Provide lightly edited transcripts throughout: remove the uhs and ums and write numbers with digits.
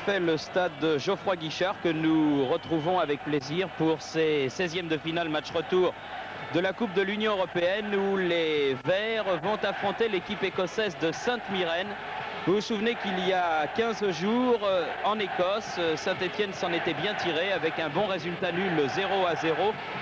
fait le stade Geoffroy Guichard que nous retrouvons avec plaisir pour ces 16e de finale match retour de la Coupe de l'Union Européenne où les Verts vont affronter l'équipe écossaise de Sainte-Myrène. Vous vous souvenez qu'il y a 15 jours en Écosse, Saint-Étienne s'en était bien tiré avec un bon résultat nul 0-0,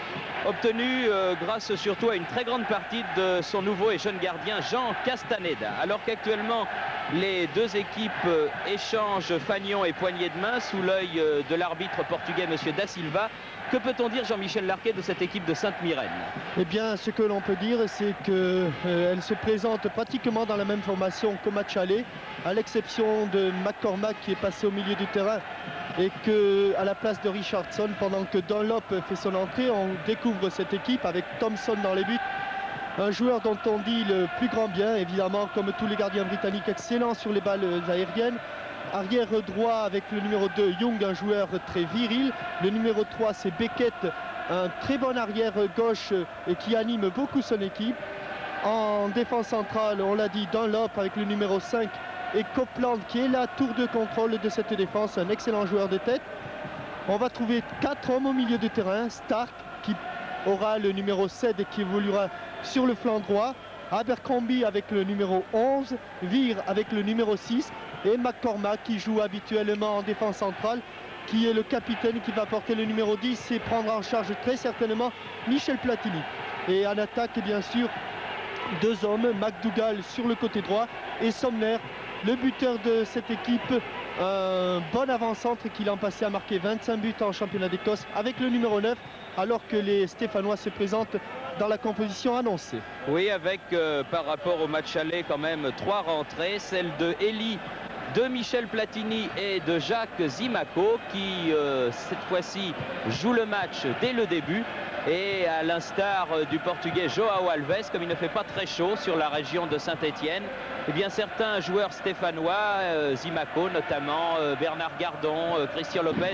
obtenu grâce surtout à une très grande partie de son nouveau et jeune gardien Jean Castaneda. Alors qu'actuellement les deux équipes échangent fanion et poignées de main sous l'œil de l'arbitre portugais M. Da Silva. Que peut-on dire, Jean-Michel Larquet, de cette équipe de Sainte-Myrène? Eh bien, ce que l'on peut dire, c'est qu'elle se présente pratiquement dans la même formation qu'au match aller, à l'exception de McCormack qui est passé au milieu du terrain et qu'à la place de Richardson, pendant que Dunlop fait son entrée, on découvre cette équipe avec Thompson dans les buts. Un joueur dont on dit le plus grand bien, évidemment, comme tous les gardiens britanniques, excellent sur les balles aériennes. Arrière droit avec le numéro 2, Young, un joueur très viril. Le numéro 3, c'est Beckett, un très bon arrière gauche et qui anime beaucoup son équipe. En défense centrale, on l'a dit, Dunlop avec le numéro 5 et Copeland qui est la tour de contrôle de cette défense, un excellent joueur de tête. On va trouver 4 hommes au milieu de terrain. Stark qui aura le numéro 7 et qui évoluera sur le flanc droit. Abercrombie avec le numéro 11, Veer avec le numéro 6 et McCormack qui joue habituellement en défense centrale, qui est le capitaine qui va porter le numéro 10 et prendre en charge très certainement Michel Platini. Et en attaque, bien sûr, deux hommes, McDougall sur le côté droit et Somner, le buteur de cette équipe, un bon avant-centre qui l'an passé a marqué 25 buts en championnat d'Écosse avec le numéro 9, alors que les Stéphanois se présentent dans la composition annoncée. Oui, avec par rapport au match aller quand même 3 rentrées, celle de Eli, de Michel Platini et de Jacques Zimaco qui cette fois-ci joue le match dès le début. Et à l'instar du portugais João Alves, comme il ne fait pas très chaud sur la région de Saint-Étienne, eh bien certains joueurs stéphanois, Zimaco notamment, Bernard Gardon, Christian Lopez,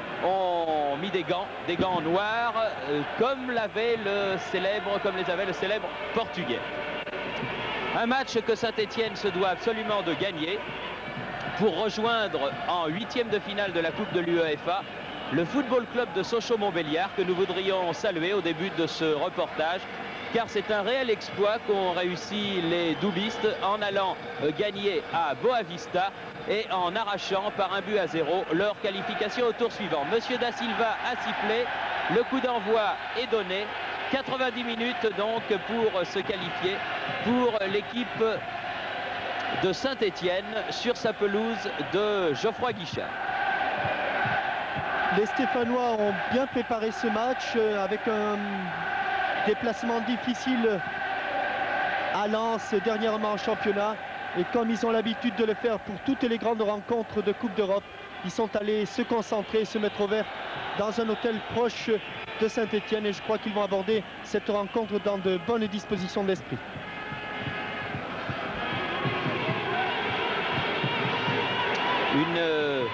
ont mis des gants noirs, comme les avait le célèbre portugais. Un match que Saint-Étienne se doit absolument de gagner pour rejoindre en 8e de finale de la Coupe de l'UEFA le Football Club de Sochaux-Montbéliard que nous voudrions saluer au début de ce reportage, car c'est un réel exploit qu'ont réussi les doublistes en allant gagner à Boavista et en arrachant par 1-0 leur qualification au tour suivant. Monsieur Da Silva a sifflé, le coup d'envoi est donné, 90 minutes donc pour se qualifier pour l'équipe de Saint-Étienne sur sa pelouse de Geoffroy Guichard. Les Stéphanois ont bien préparé ce match avec un déplacement difficile à Lens dernièrement en championnat. Et comme ils ont l'habitude de le faire pour toutes les grandes rencontres de Coupe d'Europe, ils sont allés se concentrer, se mettre au vert dans un hôtel proche de Saint-Étienne. Et je crois qu'ils vont aborder cette rencontre dans de bonnes dispositions d'esprit. Une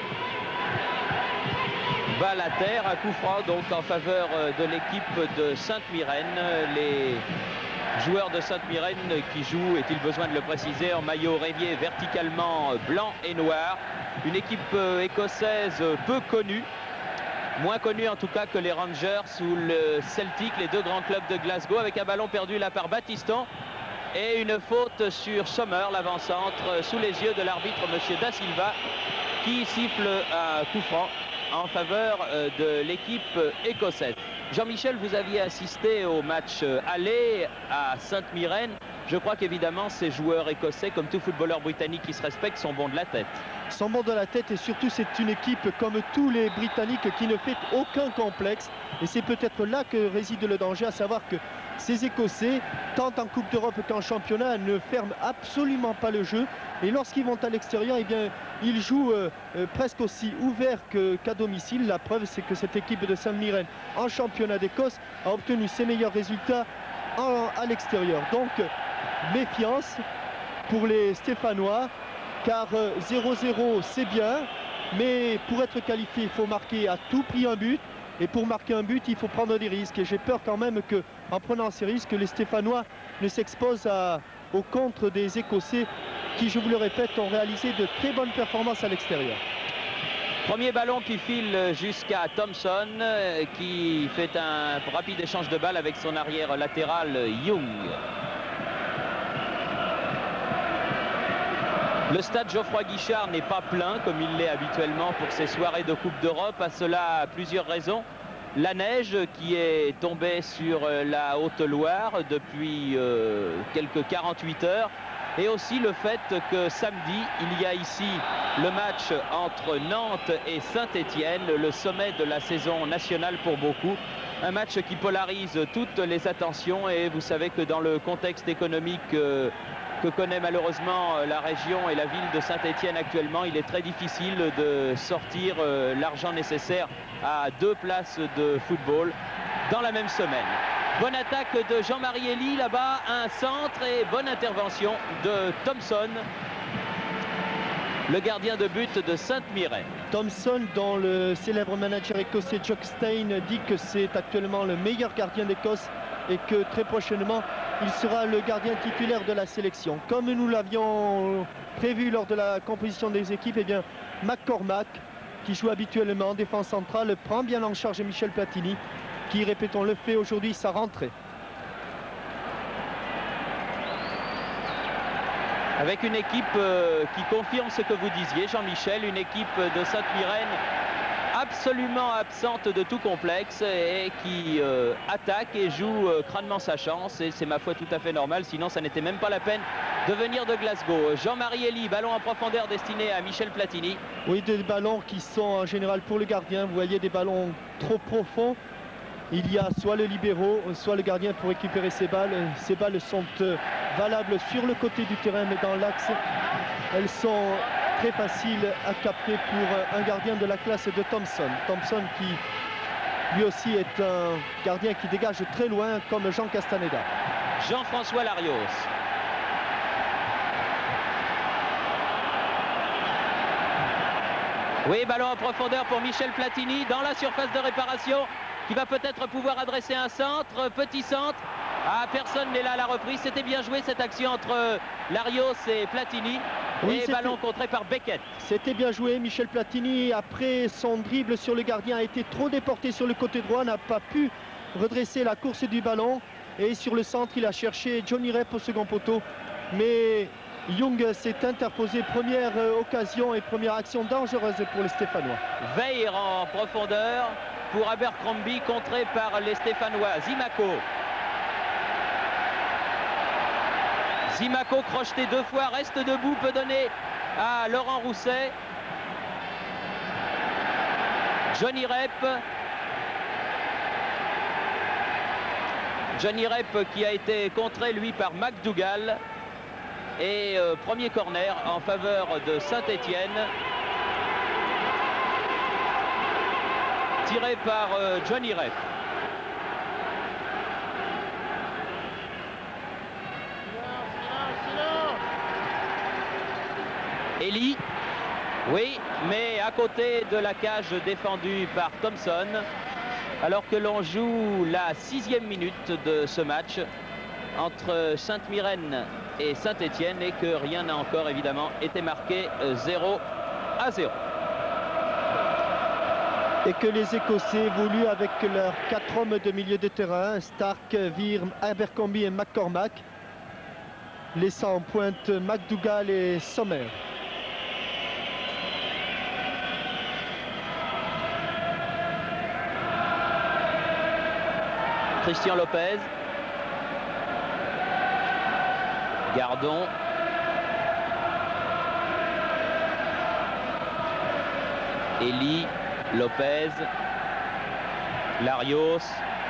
balle à terre, un coup franc donc en faveur de l'équipe de Sainte-Myrène. Les joueurs de Sainte-Myrène qui jouent, est-il besoin de le préciser, en maillot rayé verticalement blanc et noir. Une équipe écossaise peu connue, moins connue en tout cas que les Rangers ou le Celtic, les deux grands clubs de Glasgow, avec un ballon perdu là par Battiston et une faute sur Sommer, l'avant-centre, sous les yeux de l'arbitre M. Da Silva, qui siffle un coup franc en faveur de l'équipe écossaise. Jean-Michel, vous aviez assisté au match aller à Sainte-Myrène. Je crois qu'évidemment ces joueurs écossais, comme tout footballeur britannique qui se respecte, sont bons de la tête. Sont bons de la tête et surtout c'est une équipe comme tous les Britanniques qui ne fait aucun complexe. Et c'est peut-être là que réside le danger, à savoir que ces Écossais, tant en Coupe d'Europe qu'en championnat, ne ferment absolument pas le jeu. Et lorsqu'ils vont à l'extérieur, eh bien, ils jouent presque aussi ouvert qu'à domicile. La preuve, c'est que cette équipe de Sainte-Myrène en championnat d'Écosse a obtenu ses meilleurs résultats à l'extérieur. Donc, méfiance pour les Stéphanois, car 0-0, c'est bien. Mais pour être qualifié, il faut marquer à tout prix un but. Et pour marquer un but, il faut prendre des risques. Et j'ai peur quand même qu'en prenant ces risques, les Stéphanois ne s'exposent au contre des Écossais qui, je vous le répète, ont réalisé de très bonnes performances à l'extérieur. Premier ballon qui file jusqu'à Thompson, qui fait un rapide échange de balles avec son arrière latéral Young. Le stade Geoffroy Guichard n'est pas plein comme il l'est habituellement pour ces soirées de Coupe d'Europe. À cela, plusieurs raisons. La neige qui est tombée sur la Haute-Loire depuis quelques 48 heures. Et aussi le fait que samedi, il y a ici le match entre Nantes et Saint-Étienne, le sommet de la saison nationale pour beaucoup. Un match qui polarise toutes les attentions et vous savez que dans le contexte économique que connaît malheureusement la région et la ville de Saint-Étienne actuellement, il est très difficile de sortir l'argent nécessaire à 2 places de football dans la même semaine. Bonne attaque de Jean-Marie Elie là-bas, un centre et bonne intervention de Thompson, le gardien de but de Sainte-Myrène. Thompson, dont le célèbre manager écossais Jock Stein dit que c'est actuellement le meilleur gardien d'Écosse et que très prochainement il sera le gardien titulaire de la sélection. Comme nous l'avions prévu lors de la composition des équipes, eh bien McCormack, qui joue habituellement en défense centrale, prend bien en charge Michel Platini, qui, répétons, le fait aujourd'hui sa rentrée. Avec une équipe qui confirme ce que vous disiez, Jean-Michel, une équipe de Sainte-Myrène absolument absente de tout complexe et qui attaque et joue crânement sa chance. Et c'est ma foi tout à fait normal, sinon ça n'était même pas la peine de venir de Glasgow. Jean-Marie Elie, ballon en profondeur destiné à Michel Platini. Oui, des ballons qui sont en général pour le gardien. Vous voyez des ballons trop profonds. Il y a soit le libéro, soit le gardien pour récupérer ces balles. Ces balles sont valables sur le côté du terrain, mais dans l'axe, elles sont très faciles à capter pour un gardien de la classe de Thompson. Thompson qui, lui aussi, est un gardien qui dégage très loin, comme Jean Castaneda. Jean-François Larios. Oui, ballon en profondeur pour Michel Platini dans la surface de réparation, qui va peut-être pouvoir adresser un centre, petit centre. Ah, personne n'est là à la reprise. C'était bien joué cette action entre Larios et Platini. Oui, et ballon contré par Beckett. C'était bien joué. Michel Platini, après son dribble sur le gardien, a été trop déporté sur le côté droit, n'a pas pu redresser la course du ballon. Et sur le centre, il a cherché Johnny Rep au second poteau. Mais Young s'est interposé. Première occasion et première action dangereuse pour les Stéphanois. Veille en profondeur pour Abercrombie, contré par les Stéphanois. Zimaco crocheté 2 fois, reste debout, peut donner à Laurent Rousset. Johnny Rep qui a été contré lui par McDougall. Et premier corner en faveur de Saint-Étienne. Tiré par Johnny Rep. Elie, oui, mais à côté de la cage défendue par Thompson, alors que l'on joue la 6e minute de ce match entre Sainte-Myrène et Saint-Étienne et que rien n'a encore évidemment été marqué. 0-0. Et que les Écossais évoluent avec leurs 4 hommes de milieu de terrain, Stark, Virme, Abercrombie et McCormack, laissant en pointe McDougall et Sommer. Christian Lopez. Gardon. Elie, Lopez, Larios.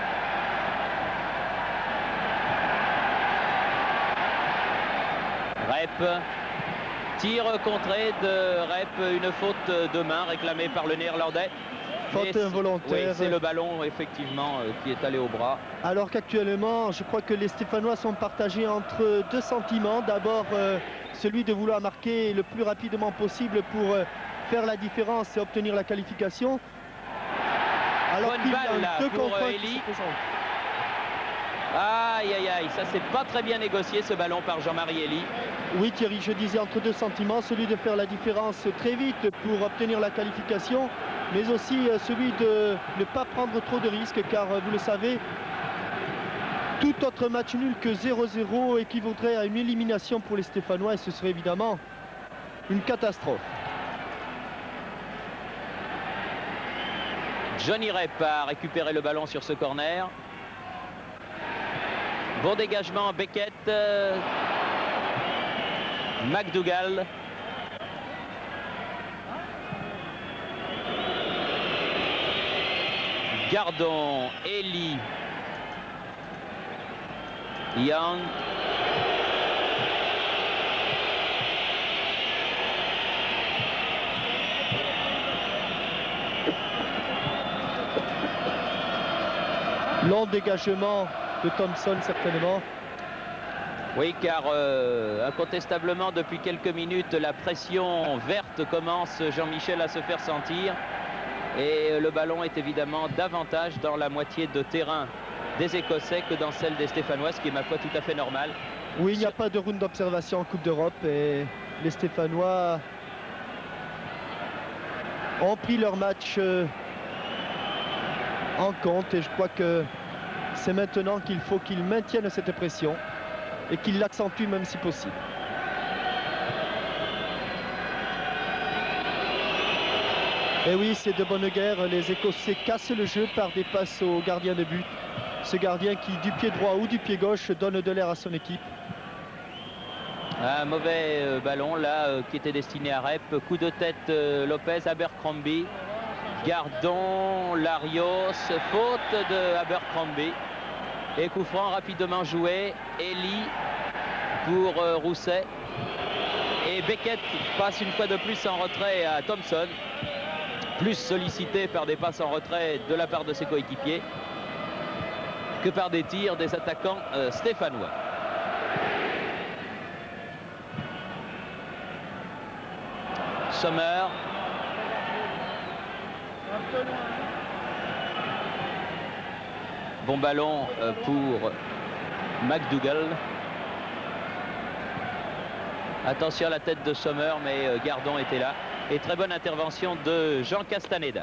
Rep. Tir contré de Rep, une faute de main réclamée par le Néerlandais. Faute involontaire. Oui, c'est le ballon effectivement qui est allé au bras. Alors qu'actuellement, je crois que les Stéphanois sont partagés entre 2 sentiments. D'abord, celui de vouloir marquer le plus rapidement possible pour faire la différence et obtenir la qualification. Alors bonne qu'il y balle a 2 pour contraintes Elie. Aïe, aïe, aïe, ça c'est pas très bien négocié ce ballon par Jean-Marie Elie. Oui Thierry, je disais entre deux sentiments, celui de faire la différence très vite pour obtenir la qualification, mais aussi celui de ne pas prendre trop de risques, car vous le savez, tout autre match nul que 0-0 équivaudrait à une élimination pour les Stéphanois et ce serait évidemment une catastrophe. Johnny Rep a récupéré le ballon sur ce corner. Bon dégagement, Beckett. McDougall. Gardon, Elie. Young. Long dégagement de Thompson certainement. Oui, car incontestablement depuis quelques minutes la pression verte commence, Jean-Michel, à se faire sentir et le ballon est évidemment davantage dans la moitié de terrain des Écossais que dans celle des Stéphanois, ce qui est ma foi tout à fait normal. Oui, il n'y a pas de round d'observation en Coupe d'Europe et les Stéphanois ont pris leur match en compte et je crois que c'est maintenant qu'il faut qu'ils maintiennent cette pression et qu'ils l'accentuent même si possible. Et oui, c'est de bonne guerre, les Écossais cassent le jeu par des passes au gardien de but. Ce gardien qui, du pied droit ou du pied gauche, donne de l'air à son équipe. Un mauvais ballon là qui était destiné à Rep. Coup de tête Lopez, Abercrombie. Gardon, Larios, faute de Abercrombie. Et coup franc rapidement joué. Elie pour Rousset. Et Beckett passe une fois de plus en retrait à Thompson. Plus sollicité par des passes en retrait de la part de ses coéquipiers que par des tirs des attaquants stéphanois. Sommer. Bon ballon pour McDougall. Attention à la tête de Sommer, mais Gardon était là. Et très bonne intervention de Jean Castaneda.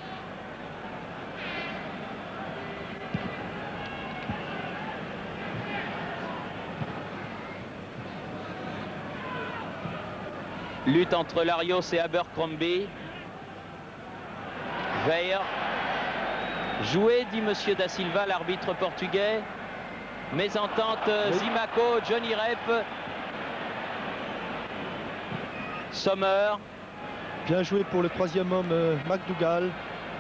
Lutte entre Larios et Abercrombie. Veil. Joué, dit Monsieur Da Silva, l'arbitre portugais. Mésentente, oui. Zimaco, Johnny Rep. Sommer. Bien joué pour le troisième homme, McDougall.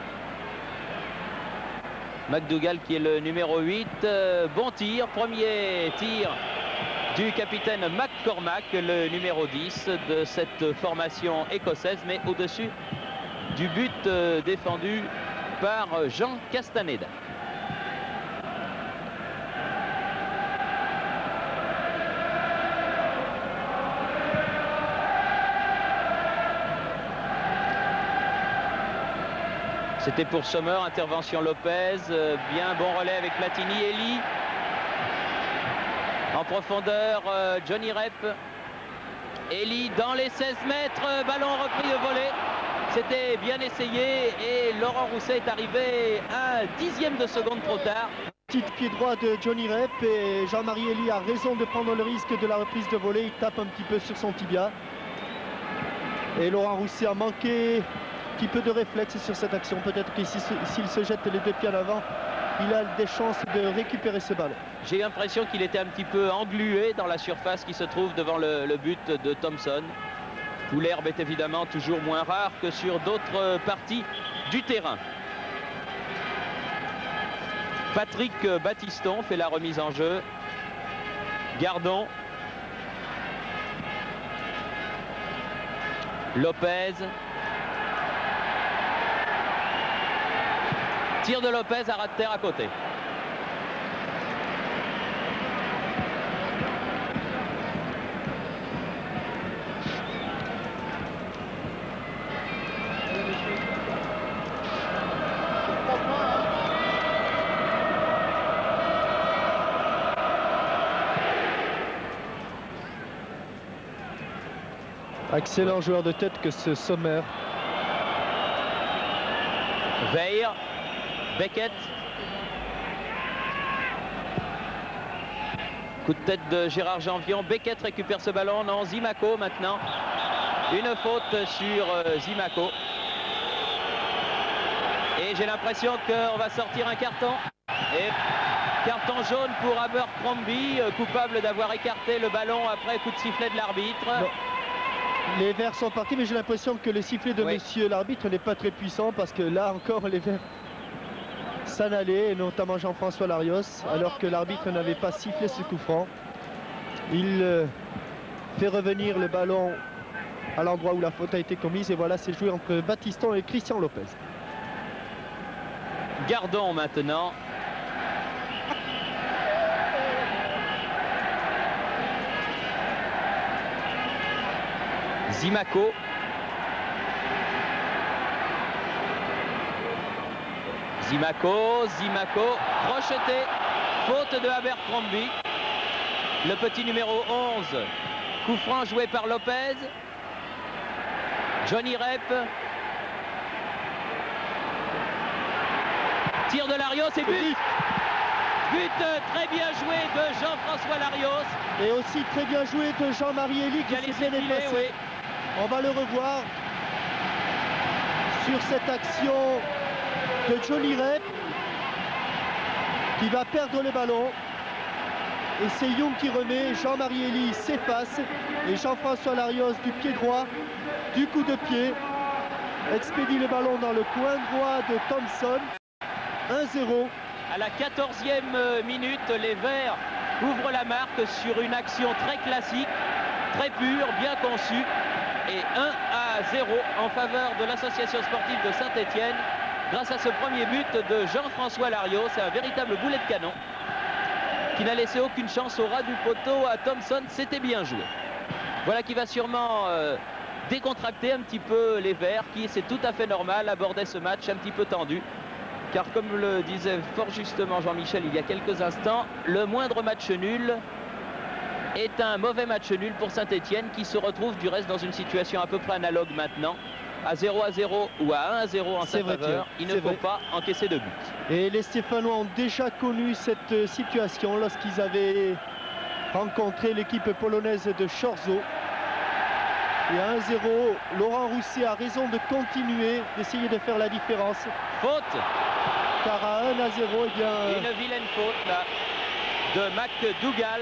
McDougall qui est le numéro 8. Bon tir, premier tir du capitaine McCormack, le numéro 10 de cette formation écossaise, mais au-dessus du but défendu par Jean Castaneda. C'était pour Sommer, intervention Lopez, bien bon relais avec Platini, Elie. En profondeur, Johnny Rep. Elie dans les 16 mètres, ballon repris de volée. C'était bien essayé et Laurent Rousset est arrivé un dixième de seconde trop tard. Petit pied droit de Johnny Rep et Jean-Marie Elie a raison de prendre le risque de la reprise de volée. Il tape un petit peu sur son tibia. Et Laurent Rousset a manqué un petit peu de réflexe sur cette action. Peut-être que s'il se jette les deux pieds en avant, il a des chances de récupérer ce ballon. J'ai l'impression qu'il était un petit peu englué dans la surface qui se trouve devant le but de Thompson, où l'herbe est évidemment toujours moins rare que sur d'autres parties du terrain. Patrick Battiston fait la remise en jeu. Gardon. Lopez. Tir de Lopez à ras de terre à côté. Excellent joueur de tête que ce Sommer. Veil, Beckett. Coup de tête de Gérard Janvion. Beckett récupère ce ballon. Non, Zimaco maintenant. Une faute sur Zimaco. Et j'ai l'impression qu'on va sortir un carton. Et carton jaune pour Abercrombie, coupable d'avoir écarté le ballon après coup de sifflet de l'arbitre. Les Verts sont partis, mais j'ai l'impression que le sifflet de monsieur l'arbitre n'est pas très puissant, parce que là encore les Verts s'en allaient, et notamment Jean-François Larios, alors que l'arbitre n'avait pas sifflé ce coup franc. Il fait revenir le ballon à l'endroit où la faute a été commise, et voilà, c'est joué entre Battiston et Christian Lopez. Gardon maintenant. Zimaco. Zimaco, crocheté, faute de Abercrombie. Le petit numéro 11, coup franc joué par Lopez. Johnny Rep. Tir de Larios et but. But très bien joué de Jean-François Larios. Et aussi très bien joué de Jean-Marie Elie qui s'est bien déplacé. Oui. On va le revoir sur cette action de Johnny Rep qui va perdre le ballon. Et c'est Young qui remet. Jean-Marie Elie s'efface. Et Jean-François Larios du pied droit, du coup de pied, expédie le ballon dans le coin droit de Thompson. 1-0. À la 14e minute, les Verts ouvrent la marque sur une action très classique, très pure, bien conçue. Et 1-0 en faveur de l'association sportive de Saint-Étienne grâce à ce premier but de Jean-François Larios. C'est un véritable boulet de canon qui n'a laissé aucune chance au ras du poteau à Thompson. C'était bien joué. Voilà qui va sûrement décontracter un petit peu les Verts qui, c'est tout à fait normal, abordaient ce match un petit peu tendu. Car comme le disait fort justement Jean-Michel il y a quelques instants, le moindre match nul est un mauvais match nul pour Saint-Étienne qui se retrouve du reste dans une situation à peu près analogue maintenant. À 0-0 ou à 1-0 en sa faveur, il ne faut pas encaisser de but. Et les Stéphanois ont déjà connu cette situation lorsqu'ils avaient rencontré l'équipe polonaise de Chorzo. Et à 1-0, Laurent Rousset a raison de continuer, d'essayer de faire la différence. Faute. Car à 1-0, eh bien... Une vilaine faute là de McDougall.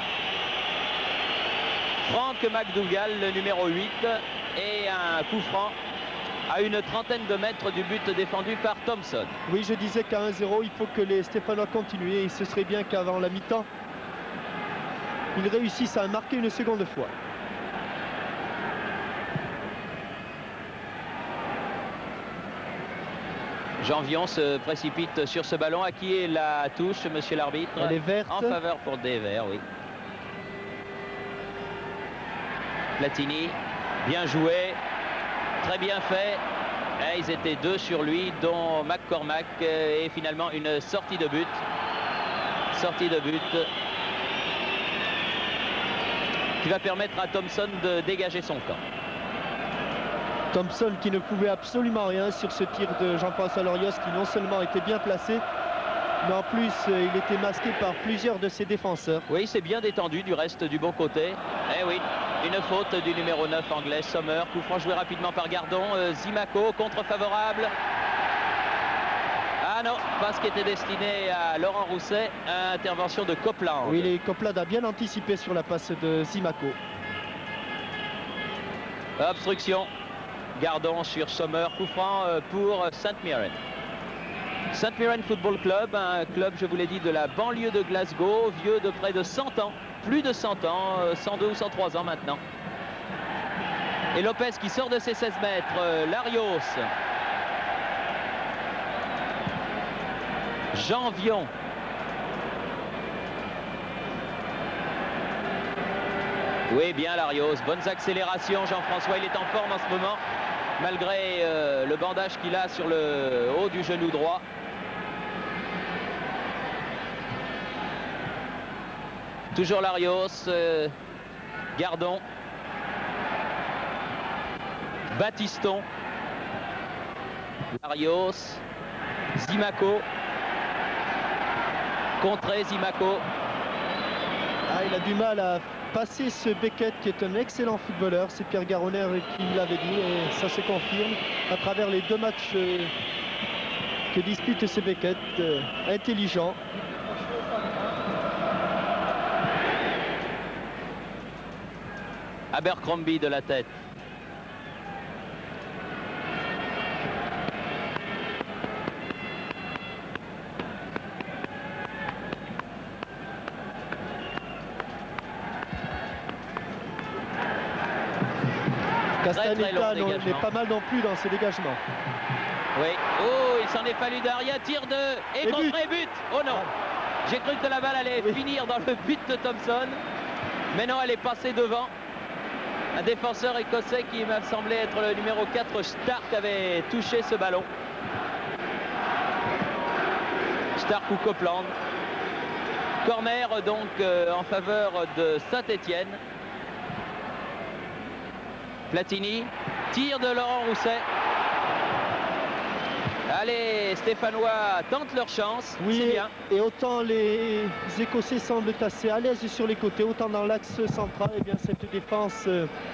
Frank McDougall, le numéro 8. Et un coup franc à une trentaine de mètres du but défendu par Thompson. Oui, je disais qu'à 1-0, il faut que les Stéphanois continuent. Et ce serait bien qu'avant la mi-temps, ils réussissent à marquer une seconde fois. Janvion se précipite sur ce ballon. À qui est la touche, monsieur l'arbitre? Elle est verte. En faveur pour des Verts, oui. Platini, bien joué, très bien fait. Et ils étaient deux sur lui, dont McCormack. Et finalement une sortie de but. Sortie de but qui va permettre à Thompson de dégager son camp. Thompson qui ne pouvait absolument rien sur ce tir de Jean-François Larios qui non seulement était bien placé, mais en plus il était masqué par plusieurs de ses défenseurs. Oui, c'est bien détendu du reste du bon côté. Eh oui, une faute du numéro 9 anglais, Sommer. Coup franc joué rapidement par Gardon. Zimaco, contre favorable. Ah non, pas ce qui était destiné à Laurent Rousset. Intervention de Copeland. Oui, les Copeland a bien anticipé sur la passe de Zimaco. Obstruction. Gardon sur Sommer, coup franc pour St Mirren. St Mirren Football Club, un club, je vous l'ai dit, de la banlieue de Glasgow, vieux de près de 100 ans, plus de 100 ans, 102 ou 103 ans maintenant. Et Lopez qui sort de ses 16 mètres, Larios. Janvion. Oui, bien Larios, bonnes accélérations, Jean-François, il est en forme en ce moment, malgré le bandage qu'il a sur le haut du genou droit. Toujours Larios, Gardon. Battiston. Larios. Zimaco. Contré Zimaco. Il a du mal à passer ce Beckett qui est un excellent footballeur. C'est Pierre Garonner qui l'avait dit et ça se confirme à travers les 2 matchs que dispute ce Beckett. Intelligent. Abercrombie de la tête. Castaneda n'est pas mal non plus dans ses dégagements. Oui. Oh, il s'en est fallu derrière. Tir de... Et contré, but. Oh non. J'ai cru que la balle allait finir dans le but de Thompson. Mais non, elle est passée devant. Un défenseur écossais qui m'a semblé être le numéro 4, Stark, avait touché ce ballon. Stark ou Copeland. Corner donc en faveur de Saint-Étienne. Platini, tir de Laurent Rousset. Allez, Stéphanois tentent leur chance. Oui, c'est bien. Et autant les Écossais semblent assez à l'aise sur les côtés, autant dans l'axe central, et bien cette défense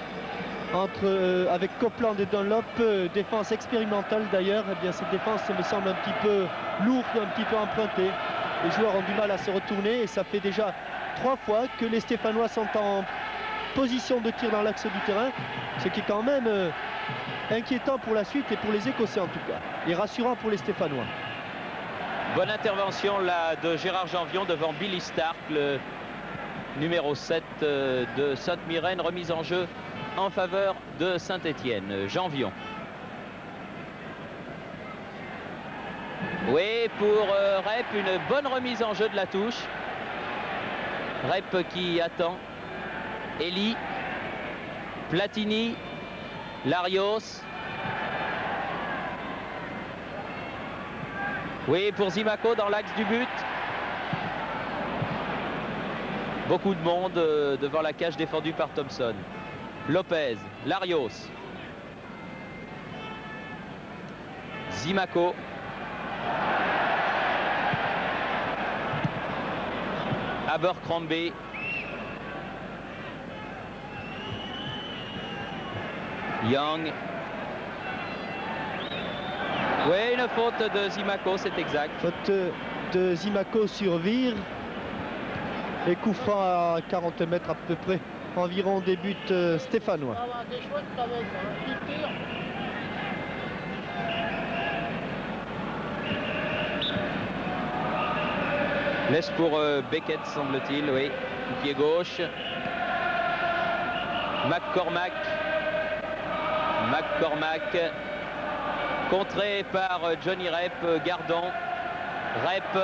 avec Copeland et Dunlop, défense expérimentale d'ailleurs, et bien cette défense me semble un petit peu lourde, un petit peu empruntée. Les joueurs ont du mal à se retourner et ça fait déjà 3 fois que les Stéphanois sont en position de tir dans l'axe du terrain, ce qui est quand même inquiétant pour la suite et pour les Écossais en tout cas, et rassurant pour les Stéphanois. Bonne intervention là de Gérard Janvion devant Billy Stark, le numéro 7 de Sainte-Myrène, remise en jeu en faveur de Saint-Étienne. Janvion. Oui, pour Rep, une bonne remise en jeu de la touche. Rep qui attend. Elie, Platini, Larios. Oui, pour Zimaco dans l'axe du but. Beaucoup de monde devant la cage défendue par Thompson. Lopez, Larios. Zimaco. Abercrombie. Young. Oui, une faute de Zimaco, c'est exact. Faute de Zimaco sur Vire. Et coup franc à 40 mètres à peu près. Environ des buts stéphanois. Laisse pour Beckett, semble-t-il, oui. Pied gauche. McCormack. Contré par Johnny Rep, Gardon. Rep.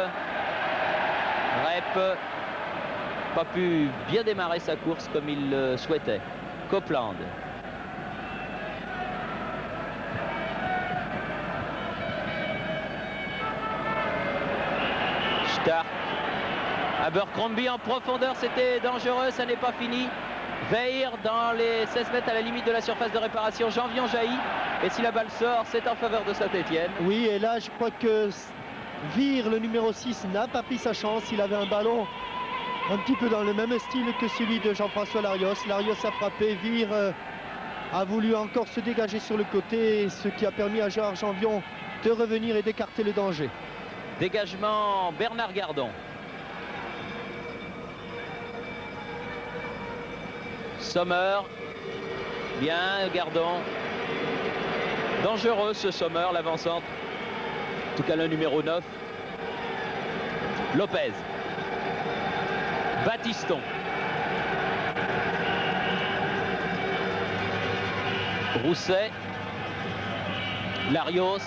Pas pu bien démarrer sa course comme il le souhaitait. Copeland. Stark. Abercrombie en profondeur, c'était dangereux, ça n'est pas fini. Veir dans les 16 mètres à la limite de la surface de réparation. Janvion jaillit. Et si la balle sort, c'est en faveur de Saint-Étienne. Oui, et là, je crois que Vire, le numéro 6, n'a pas pris sa chance. Il avait un ballon un petit peu dans le même style que celui de Jean-François Larios. Larios a frappé. Vire a voulu encore se dégager sur le côté, ce qui a permis à Gérard Janvion de revenir et d'écarter le danger. Dégagement Bernard Gardon. Sommer. Bien, Gardon. Dangereux ce Sommer, l'avant-centre. En tout cas, le numéro 9. Lopez. Battiston. Rousset. Larios.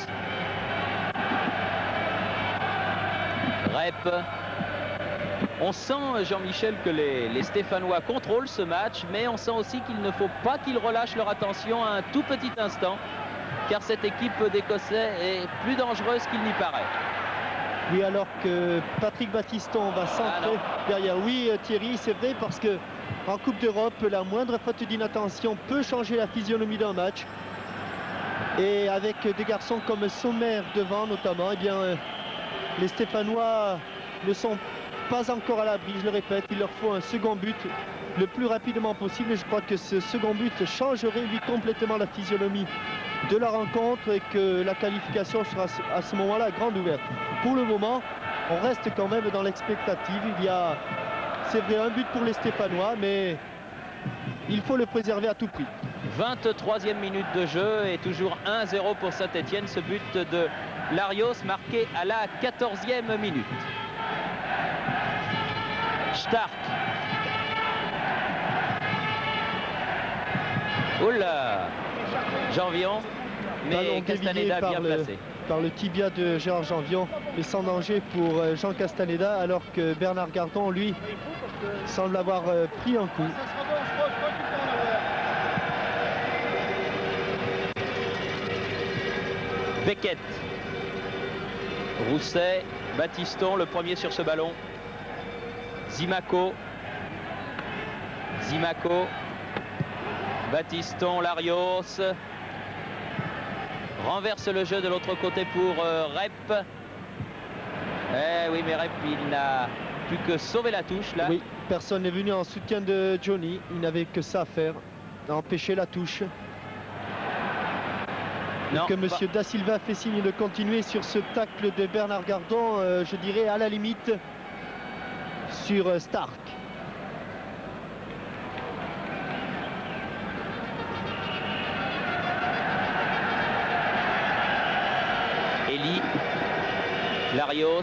Rep. On sent, Jean-Michel, que les Stéphanois contrôlent ce match, mais on sent aussi qu'il ne faut pas qu'ils relâchent leur attention à un tout petit instant, car cette équipe d'Écossais est plus dangereuse qu'il n'y paraît. Oui, alors que Patrick Battiston va centrer derrière. Oui, Thierry, c'est vrai, parce que en Coupe d'Europe, la moindre faute d'inattention peut changer la physionomie d'un match. Et avec des garçons comme Sommer devant notamment, eh bien, les Stéphanois ne sont pas encore à l'abri, je le répète. Il leur faut un second but le plus rapidement possible. Et je crois que ce second but changerait lui complètement la physionomie de la rencontre et que la qualification sera à ce moment-là grande ouverte. Pour le moment, on reste quand même dans l'expectative. Il y a, c'est vrai, un but pour les Stéphanois, mais il faut le préserver à tout prix. 23e minute de jeu et toujours 1-0 pour Saint-Etienne. Ce but de Larios marqué à la 14e minute. Stark. Oula, Janvion, mais Castaneda bien placé. Par le tibia de Gérard Janvion, mais sans danger pour Jean Castaneda, alors que Bernard Gardon, lui, semble avoir pris un coup. Beckett, Rousset, Battiston, le premier sur ce ballon. Zimaco, Battiston, Larios. Renverse le jeu de l'autre côté pour Rep. Eh oui, mais Rep, il n'a plus que sauver la touche là. Oui, personne n'est venu en soutien de Johnny. Il n'avait que ça à faire, à empêcher la touche. Non, que M. Da Silva fait signe de continuer sur ce tacle de Bernard Gardon, je dirais à la limite sur Stark. Elie, Larios.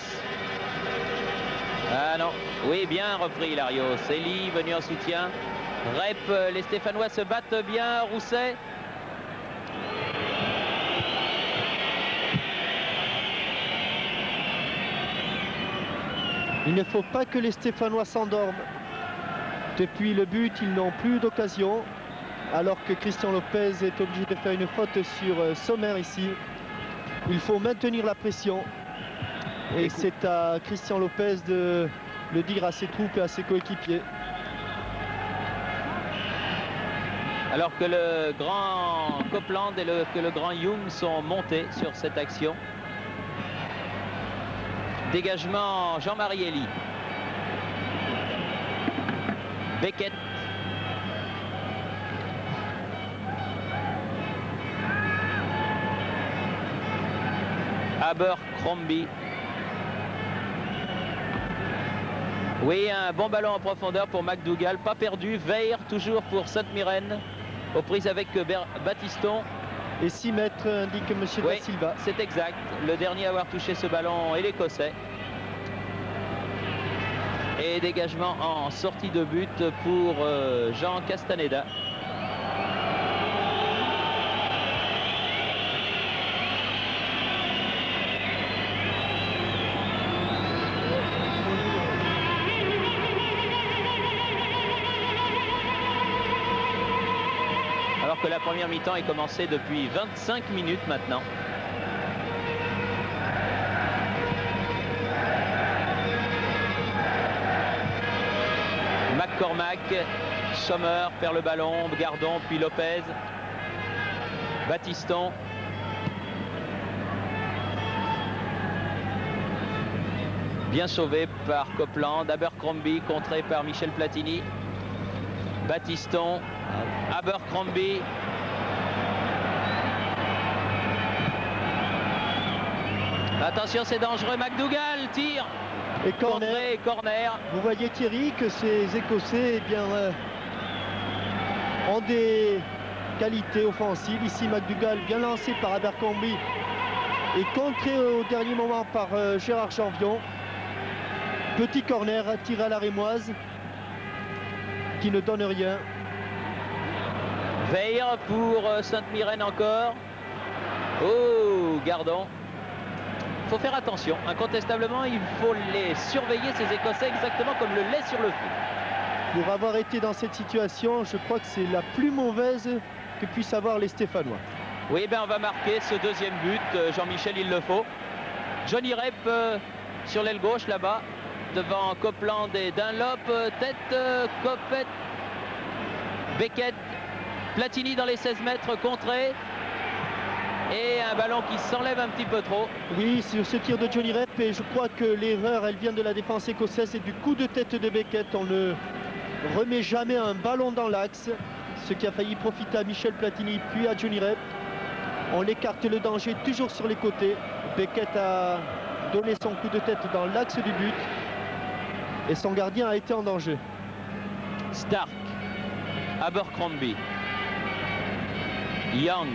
Ah non, oui, bien repris Larios. Elie venu en soutien. Rep, les Stéphanois se battent bien. Rousset. Il ne faut pas que les Stéphanois s'endorment. Depuis le but, ils n'ont plus d'occasion. Alors que Christian Lopez est obligé de faire une faute sur Sommer ici. Il faut maintenir la pression. Et c'est à Christian Lopez de le dire à ses troupes et à ses coéquipiers. Alors que le grand Copeland et que le grand Young sont montés sur cette action. Dégagement Jean-Marie Elie. Beckett. Abercrombie. Oui, un bon ballon en profondeur pour McDougall. Pas perdu. Veir toujours pour Sainte-Myrène. Aux prises avec Battiston. Et 6 mètres, indique M. Da Silva. C'est exact. Le dernier à avoir touché ce ballon est l'Écossais. Et dégagement en sortie de but pour Jean Castaneda. Alors que la première mi-temps est commencée depuis 25 minutes maintenant. McCormack, Sommer perd le ballon, Gardon, puis Lopez. Battiston. Bien sauvé par Copeland. Abercrombie contré par Michel Platini. Battiston. Abercrombie. Attention, c'est dangereux. McDougall tire. Et corner. Vous voyez, Thierry, que ces Écossais ont des qualités offensives. Ici, McDougall bien lancé par Abercrombie et contré au dernier moment par Gérard Janvion. Petit corner tiré à la rémoise qui ne donne rien. Veir pour Sainte-Myrène encore. Oh, Gardon. Il faut faire attention. Incontestablement, il faut les surveiller, ces Écossais, exactement comme le lait sur le feu. Pour avoir été dans cette situation, je crois que c'est la plus mauvaise que puissent avoir les Stéphanois. Oui, ben on va marquer ce deuxième but. Jean-Michel, il le faut. Johnny Rep sur l'aile gauche, là-bas, devant Copeland et Dunlop. Tête, Copette, Beckett, Platini dans les 16 mètres, contré. Et un ballon qui s'enlève un petit peu trop. Oui, sur ce tir de Johnny Rep, et je crois que l'erreur, elle vient de la défense écossaise et du coup de tête de Beckett. On ne remet jamais un ballon dans l'axe, ce qui a failli profiter à Michel Platini puis à Johnny Rep. On écarte le danger toujours sur les côtés. Beckett a donné son coup de tête dans l'axe du but et son gardien a été en danger. Stark, Abercrombie, Young,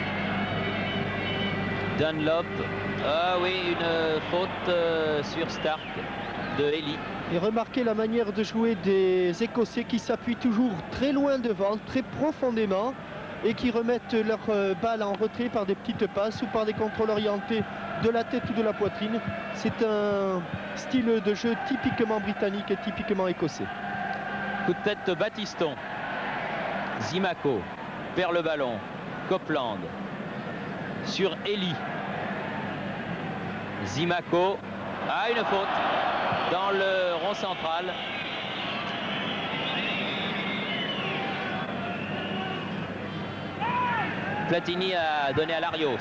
Dunlop. Ah oui, une faute sur Stark de Elie. Et remarquez la manière de jouer des Écossais qui s'appuient toujours très loin devant, très profondément, et qui remettent leur balle en retrait par des petites passes ou par des contrôles orientés de la tête ou de la poitrine. C'est un style de jeu typiquement britannique et typiquement écossais. Coup de tête Battiston. Zimaco perd le ballon. Copeland sur Elie. Zimaco a une faute dans le rond central. Platini a donné à Larios.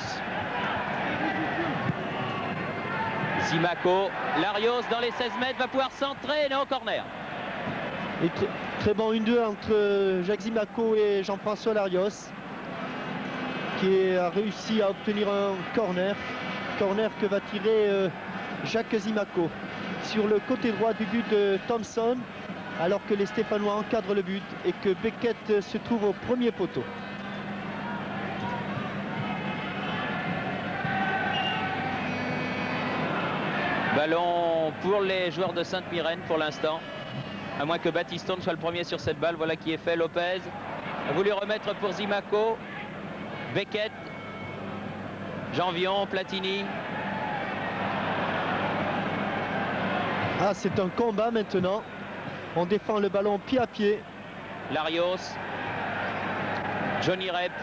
Zimaco, Larios dans les 16 mètres va pouvoir centrer, non, corner. Et très bon 1-2 entre Jacques Zimaco et Jean-François Larios, qui a réussi à obtenir un corner que va tirer Jacques Zimaco sur le côté droit du but de Thompson, alors que les Stéphanois encadrent le but et que Beckett se trouve au premier poteau. Ballon pour les joueurs de Sainte-Myrène pour l'instant. À moins que Battiston soit le premier sur cette balle. Voilà qui est fait. Lopez a voulu remettre pour Zimaco. Beckett. Janvion, Platini. Ah, c'est un combat maintenant. On défend le ballon pied à pied. Larios. Johnny Rep.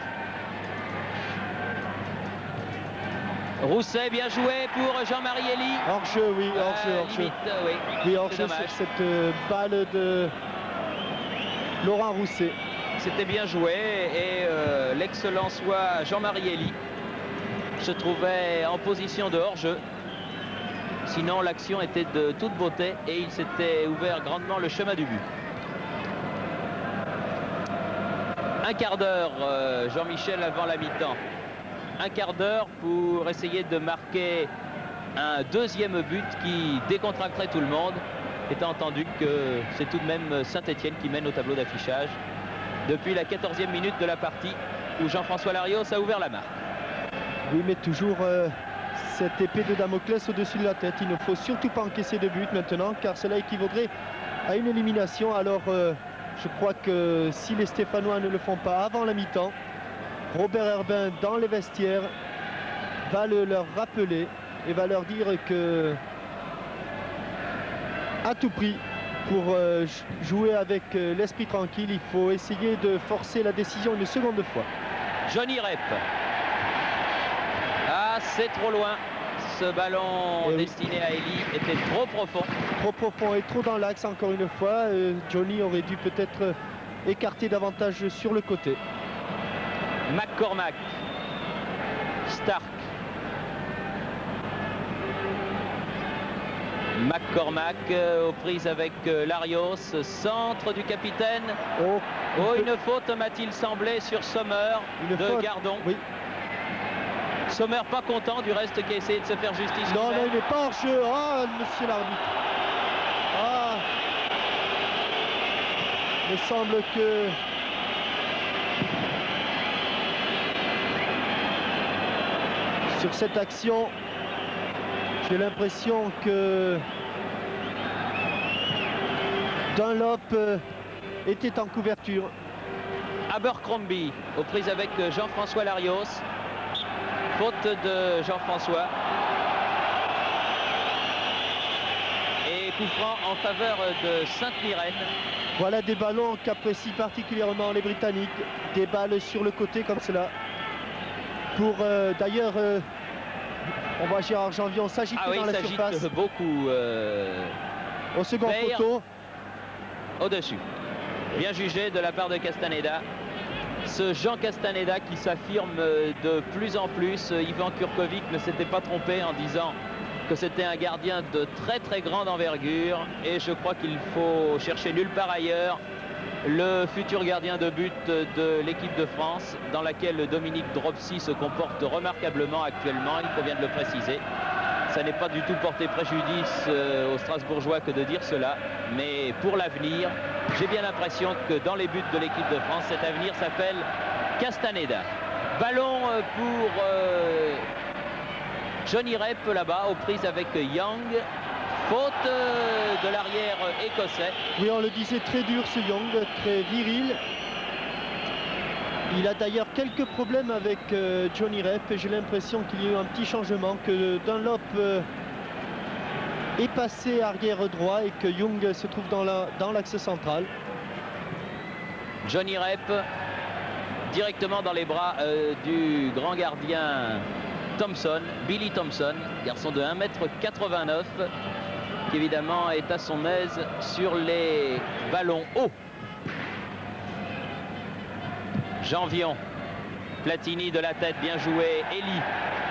Rousset, bien joué pour Jean-Marie Elie. Hors-jeu, oui, hors-jeu. Limite, oui. Oui, hors-jeu sur cette balle de Laurent Rousset. C'était bien joué et l'excellent soit Jean-Marie Elie se trouvait en position de hors-jeu. Sinon, l'action était de toute beauté et il s'était ouvert grandement le chemin du but. Un quart d'heure, Jean-Michel, avant la mi-temps. Un quart d'heure pour essayer de marquer un deuxième but qui décontracterait tout le monde, étant entendu que c'est tout de même Saint-Etienne qui mène au tableau d'affichage depuis la 14e minute de la partie où Jean-François Larios a ouvert la marque. Oui, mais toujours cette épée de Damoclès au-dessus de la tête. Il ne faut surtout pas encaisser de but maintenant, car cela équivaudrait à une élimination. Alors je crois que si les Stéphanois ne le font pas avant la mi-temps, Robert Herbin dans les vestiaires va leur rappeler et va leur dire que à tout prix, pour jouer avec l'esprit tranquille, il faut essayer de forcer la décision une seconde fois. Johnny Rep. Ah, c'est trop loin. Ce ballon destiné à Elie était trop profond. Trop profond et trop dans l'axe encore une fois. Johnny aurait dû peut-être écarter davantage sur le côté. McCormack, Stark, McCormack aux prises avec Larios, centre du capitaine. Une faute m'a-t-il semblé sur Sommer de Gardon. Oui. Sommer pas content du reste qui a essayé de se faire justice. Non, il n'est pas hors jeu. Ah, monsieur l'arbitre. Ah. Il me semble que sur cette action, j'ai l'impression que Dunlop était en couverture. Abercrombie aux prises avec Jean-François Larios. Faute de Jean-François. Et coup franc en faveur de Sainte-Myrène. Voilà des ballons qu'apprécient particulièrement les Britanniques. Des balles sur le côté comme cela. Pour d'ailleurs, on voit Gérard Janvion s'agiter dans la surface. Il s'agite beaucoup. Au second poteau. Au-dessus. Bien jugé de la part de Castaneda. ce Jean Castaneda qui s'affirme de plus en plus. Ivan Kurkovic ne s'était pas trompé en disant que c'était un gardien de très grande envergure, et je crois qu'il faut chercher nulle part ailleurs le futur gardien de but de l'équipe de France, dans laquelle Dominique Dropsy se comporte remarquablement actuellement, il convient de le préciser. Ça n'est pas du tout porté préjudice aux Strasbourgeois que de dire cela, mais pour l'avenir, j'ai bien l'impression que dans les buts de l'équipe de France, cet avenir s'appelle Castaneda. Ballon pour Johnny Rep là-bas, aux prises avec Young. Faute de l'arrière écossais. Oui, on le disait, très dur ce Young, très viril. Il a d'ailleurs quelques problèmes avec Johnny Rep, et j'ai l'impression qu'il y a eu un petit changement, que Dunlop est passé arrière droit et que Young se trouve dans l'axe central. Johnny Rep directement dans les bras du grand gardien Thompson, Billy Thompson, garçon de 1,89 m, qui évidemment est à son aise sur les ballons hauts. Jean Vion, Platini de la tête, bien joué, Elie.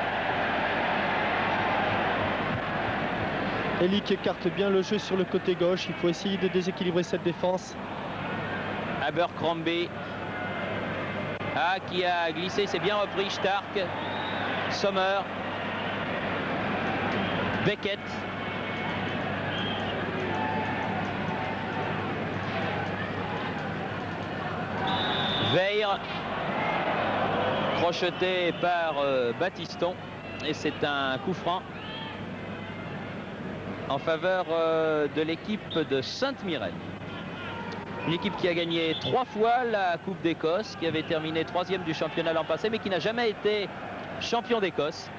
Elie qui écarte bien le jeu sur le côté gauche, il faut essayer de déséquilibrer cette défense. Abercrombie, qui a glissé, c'est bien repris, Stark, Sommer, Beckett. Veir, crocheté par Battiston, et c'est un coup franc en faveur de l'équipe de Sainte-Mirelle. Une équipe qui a gagné 3 fois la Coupe d'Écosse, qui avait terminé 3e du championnat l'an passé, mais qui n'a jamais été champion d'Écosse.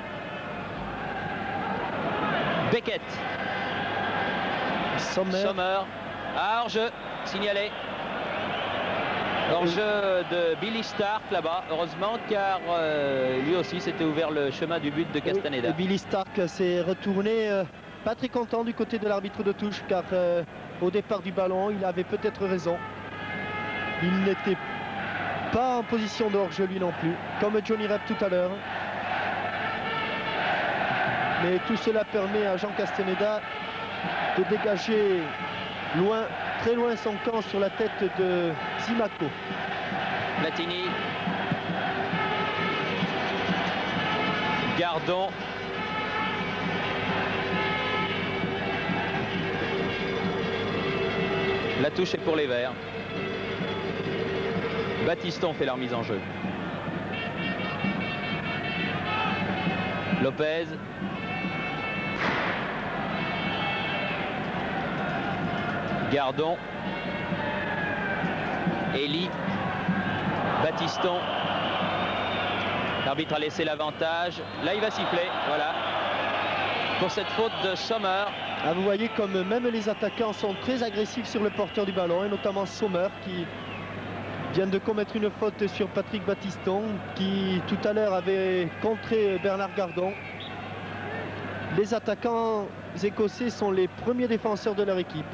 Beckett. Sommer. Hors-jeu, signalé. Hors-jeu de Billy Stark là-bas, heureusement, car lui aussi s'était ouvert le chemin du but de Castaneda. Et Billy Stark s'est retourné, pas très content du côté de l'arbitre de touche, car au départ du ballon, il avait peut-être raison. Il n'était pas en position de hors-jeu lui non plus, comme Johnny Rep tout à l'heure. Mais tout cela permet à Jean Castaneda de dégager loin, très loin son camp sur la tête de Zimaco. Platini. Gardon. La touche est pour les Verts. Battiston fait la remise en jeu. Lopez. Gardon. Elie. Battiston. L'arbitre a laissé l'avantage. Là, il va siffler. Voilà. Pour cette faute de Sommer. Ah, vous voyez comme même les attaquants sont très agressifs sur le porteur du ballon, et notamment Sommer qui vient de commettre une faute sur Patrick Battiston, qui tout à l'heure avait contré Bernard Gardon. Les attaquants écossais sont les premiers défenseurs de leur équipe.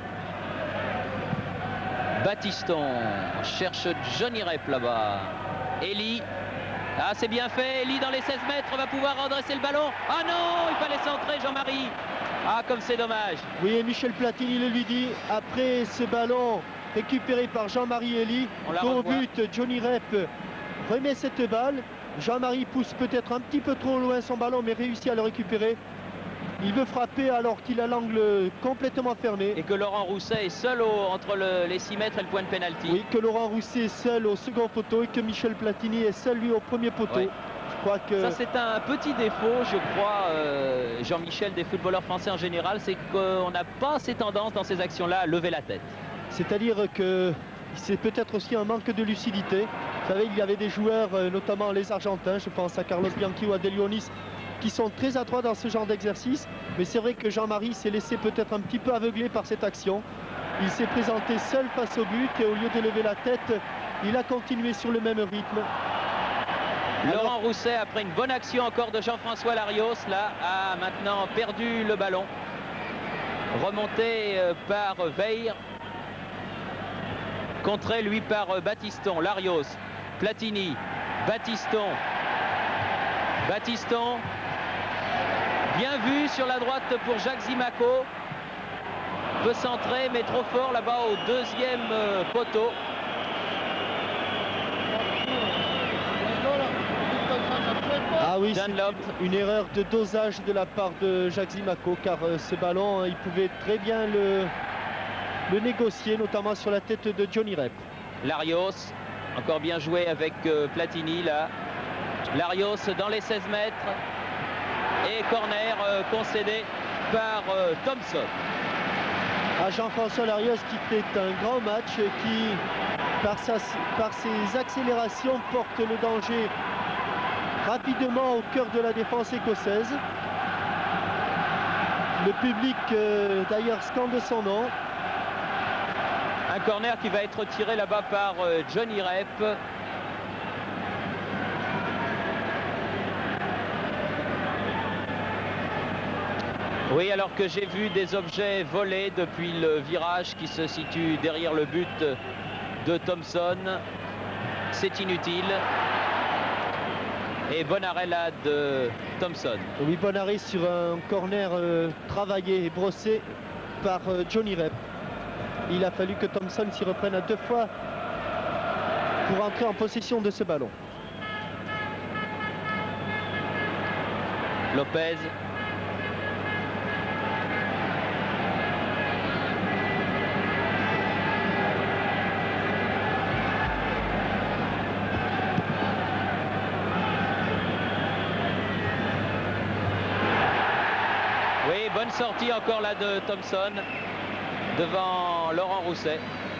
Battiston cherche Johnny Rep là-bas. Elie. Ah, c'est bien fait. Elie dans les 16 mètres va pouvoir redresser le ballon. Ah non, il fallait centrer Jean-Marie. Ah, comme c'est dommage. Oui, et Michel Platini le lui dit. Après ce ballon récupéré par Jean-Marie Elie, au but, Johnny Rep remet cette balle. Jean-Marie pousse peut-être un petit peu trop loin son ballon, mais réussit à le récupérer. Il veut frapper alors qu'il a l'angle complètement fermé. Et que Laurent Rousset est seul entre les 6 mètres et le point de pénalty. Oui, que Laurent Rousset est seul au second poteau et que Michel Platini est seul lui au premier poteau. Oui. Je crois que... Ça, c'est un petit défaut, je crois, Jean-Michel, des footballeurs français en général, c'est qu'on n'a pas ces tendances dans ces actions-là à lever la tête. C'est-à-dire que c'est peut-être aussi un manque de lucidité. Vous savez, il y avait des joueurs, notamment les Argentins, je pense à Carlos Bianchi ou à De Leonis, qui sont très adroits dans ce genre d'exercice. Mais c'est vrai que Jean-Marie s'est laissé peut-être un petit peu aveugler par cette action. Il s'est présenté seul face au but et au lieu de lever la tête, il a continué sur le même rythme. Laurent Rousset, après une bonne action encore de Jean-François Larios, là, a maintenant perdu le ballon. Remonté par Veir. Contré lui par Battiston, Larios, Platini, Battiston, Battiston, bien vu sur la droite pour Jacques Zimaco, peut centrer mais trop fort là-bas au deuxième poteau. Ah oui, c'est une erreur de dosage de la part de Jacques Zimaco, car ce ballon, il pouvait très bien le négocier, notamment sur la tête de Johnny Rep. Larios, encore bien joué avec Platini là. Larios dans les 16 mètres. Et corner concédé par Thompson. À Jean-François Larios qui fait un grand match, qui par ses accélérations porte le danger rapidement au cœur de la défense écossaise. Le public d'ailleurs scande son nom. Un corner qui va être tiré là-bas par Johnny Rep. Oui, alors que j'ai vu des objets volés depuis le virage qui se situe derrière le but de Thompson. C'est inutile. Et bon arrêt là de Thompson. Oui, bon arrêt sur un corner travaillé et brossé par Johnny Rep. Il a fallu que Thompson s'y reprenne à 2 fois pour entrer en possession de ce ballon. Lopez. Oui, bonne sortie encore là de Thompson devant Laurent Rousset.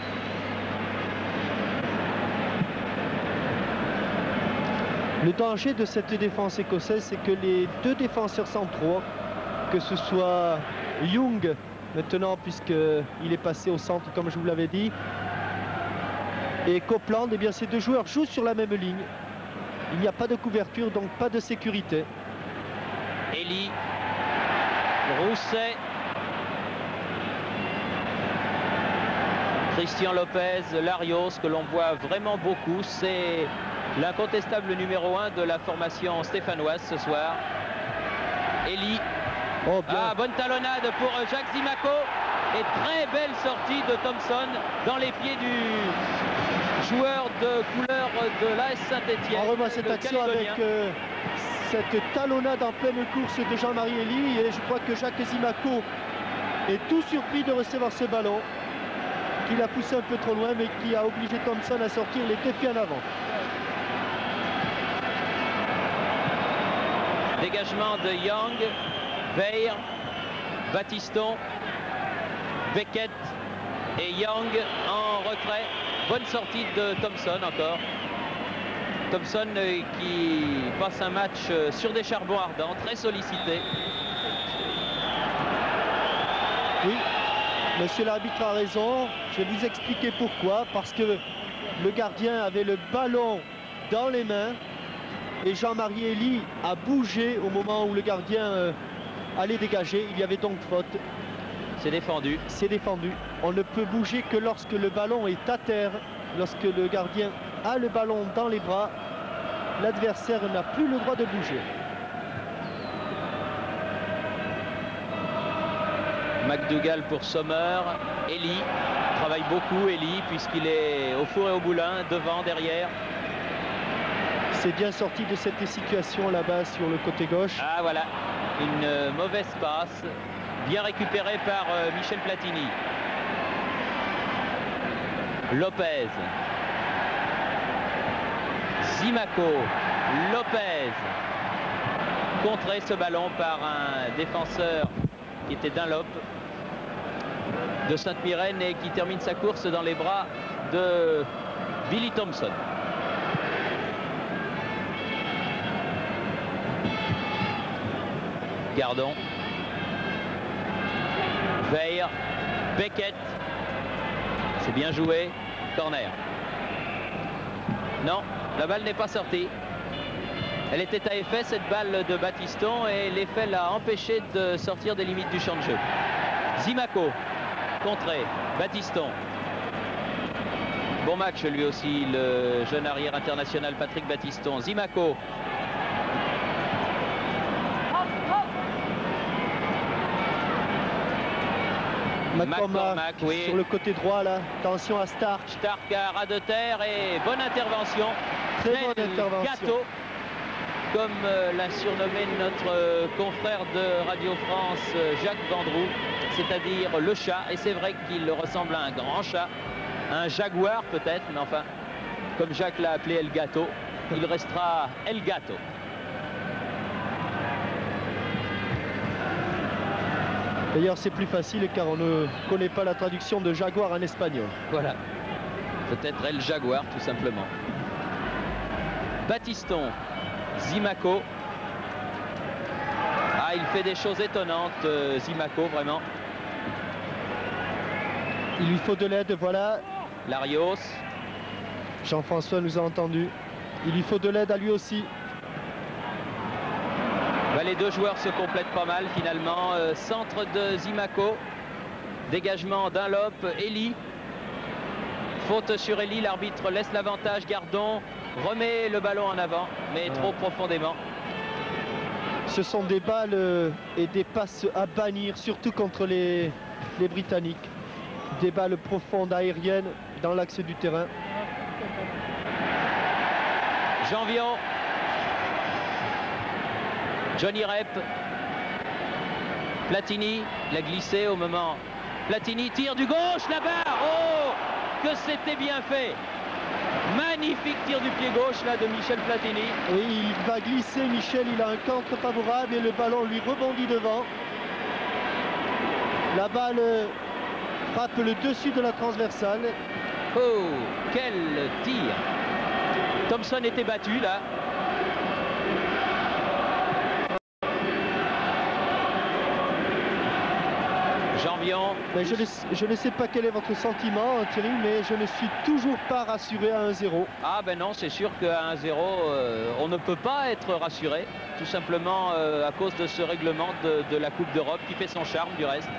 Le danger de cette défense écossaise, c'est que les 2 défenseurs centraux, que ce soit Young maintenant puisqu'il est passé au centre comme je vous l'avais dit, et Copeland, eh bien ces 2 joueurs jouent sur la même ligne. Il n'y a pas de couverture, donc pas de sécurité. Elie, Rousset, Christian Lopez, Larios, que l'on voit vraiment beaucoup. C'est l'incontestable numéro 1 de la formation stéphanoise ce soir. Elie. Oh, bien. Bonne talonnade pour Jacques Zimaco. Et très belle sortie de Thompson dans les pieds du joueur de couleur de l'AS Saint-Etienne. On revoit cette action avec cette talonnade en pleine course de Jean-Marie Elie. Et je crois que Jacques Zimaco est tout surpris de recevoir ce ballon, qu'il a poussé un peu trop loin, mais qui a obligé Thompson à sortir les 2 pieds en avant. Dégagement de Young, Veil, Battiston, Beckett et Young en retrait. Bonne sortie de Thompson encore. Thompson qui passe un match sur des charbons ardents, très sollicité. Oui, monsieur l'arbitre a raison. Je vais vous expliquer pourquoi. Parce que le gardien avait le ballon dans les mains. Et Jean-Marie Elie a bougé au moment où le gardien allait dégager. Il y avait donc faute. C'est défendu. C'est défendu. On ne peut bouger que lorsque le ballon est à terre. Lorsque le gardien a le ballon dans les bras, l'adversaire n'a plus le droit de bouger. McDougall pour Sommer. Elie travaille beaucoup, Elie, puisqu'il est au four et au moulin, devant, derrière. C'est bien sorti de cette situation là-bas sur le côté gauche. Ah voilà, une mauvaise passe, bien récupérée par Michel Platini. Lopez. Zimaco. Lopez. Contré ce ballon par un défenseur qui était Dunlop de Sainte-Myrène et qui termine sa course dans les bras de Billy Thompson. Gardon. Veil. Beckett. C'est bien joué. Corner. Non, la balle n'est pas sortie. Elle était à effet, cette balle de Battiston, et l'effet l'a empêché de sortir des limites du champ de jeu. Zimaco. Contré. Battiston. Bon match lui aussi, le jeune arrière international Patrick Battiston. Zimaco. McCormack, oui. Sur le côté droit là, attention à Stark. Stark à ras de terre et bonne intervention. Très bonne intervention. Gâteau, comme l'a surnommé notre confrère de Radio France Jacques Vendroux, c'est-à-dire le chat. Et c'est vrai qu'il ressemble à un grand chat, un jaguar peut-être, mais enfin, comme Jacques l'a appelé El Gato, il restera El Gato. D'ailleurs, c'est plus facile car on ne connaît pas la traduction de jaguar en espagnol. Voilà. Peut-être El Jaguar, tout simplement. Battiston, Zimaco. Ah, il fait des choses étonnantes, Zimaco, vraiment. Il lui faut de l'aide, voilà. Larios. Jean-François nous a entendu. Il lui faut de l'aide à lui aussi. Les deux joueurs se complètent pas mal finalement. Centre de Zimaco, dégagement Dunlop, Elie. Faute sur Elie, l'arbitre laisse l'avantage. Gardon remet le ballon en avant, mais trop profondément. Ce sont des balles et des passes à bannir, surtout contre les Britanniques. Des balles profondes aériennes dans l'axe du terrain. Janvion. Johnny Rep. Platini l'a glissé au moment. Platini tire du gauche, la barre. Oh, que c'était bien fait. Magnifique tir du pied gauche là de Michel Platini. Oui, il va glisser Michel, il a un contre favorable et le ballon lui rebondit devant. La balle frappe le dessus de la transversale. Oh, quel tir. Thompson était battu là. Janvion. Mais je ne sais pas quel est votre sentiment, Thierry, mais je ne suis toujours pas rassuré à 1-0. Ah ben non, c'est sûr qu'à 1-0, on ne peut pas être rassuré, tout simplement à cause de ce règlement de la Coupe d'Europe qui fait son charme du reste.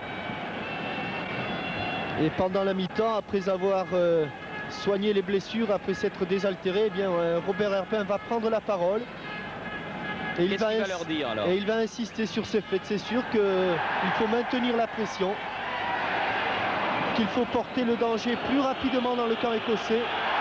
Et pendant la mi-temps, après avoir soigné les blessures, après s'être désaltéré, eh bien, Robert Herpin va prendre la parole. Et il va leur dire alors? Et il va insister sur ce fait. C'est sûr qu'il faut maintenir la pression, qu'il faut porter le danger plus rapidement dans le camp écossais.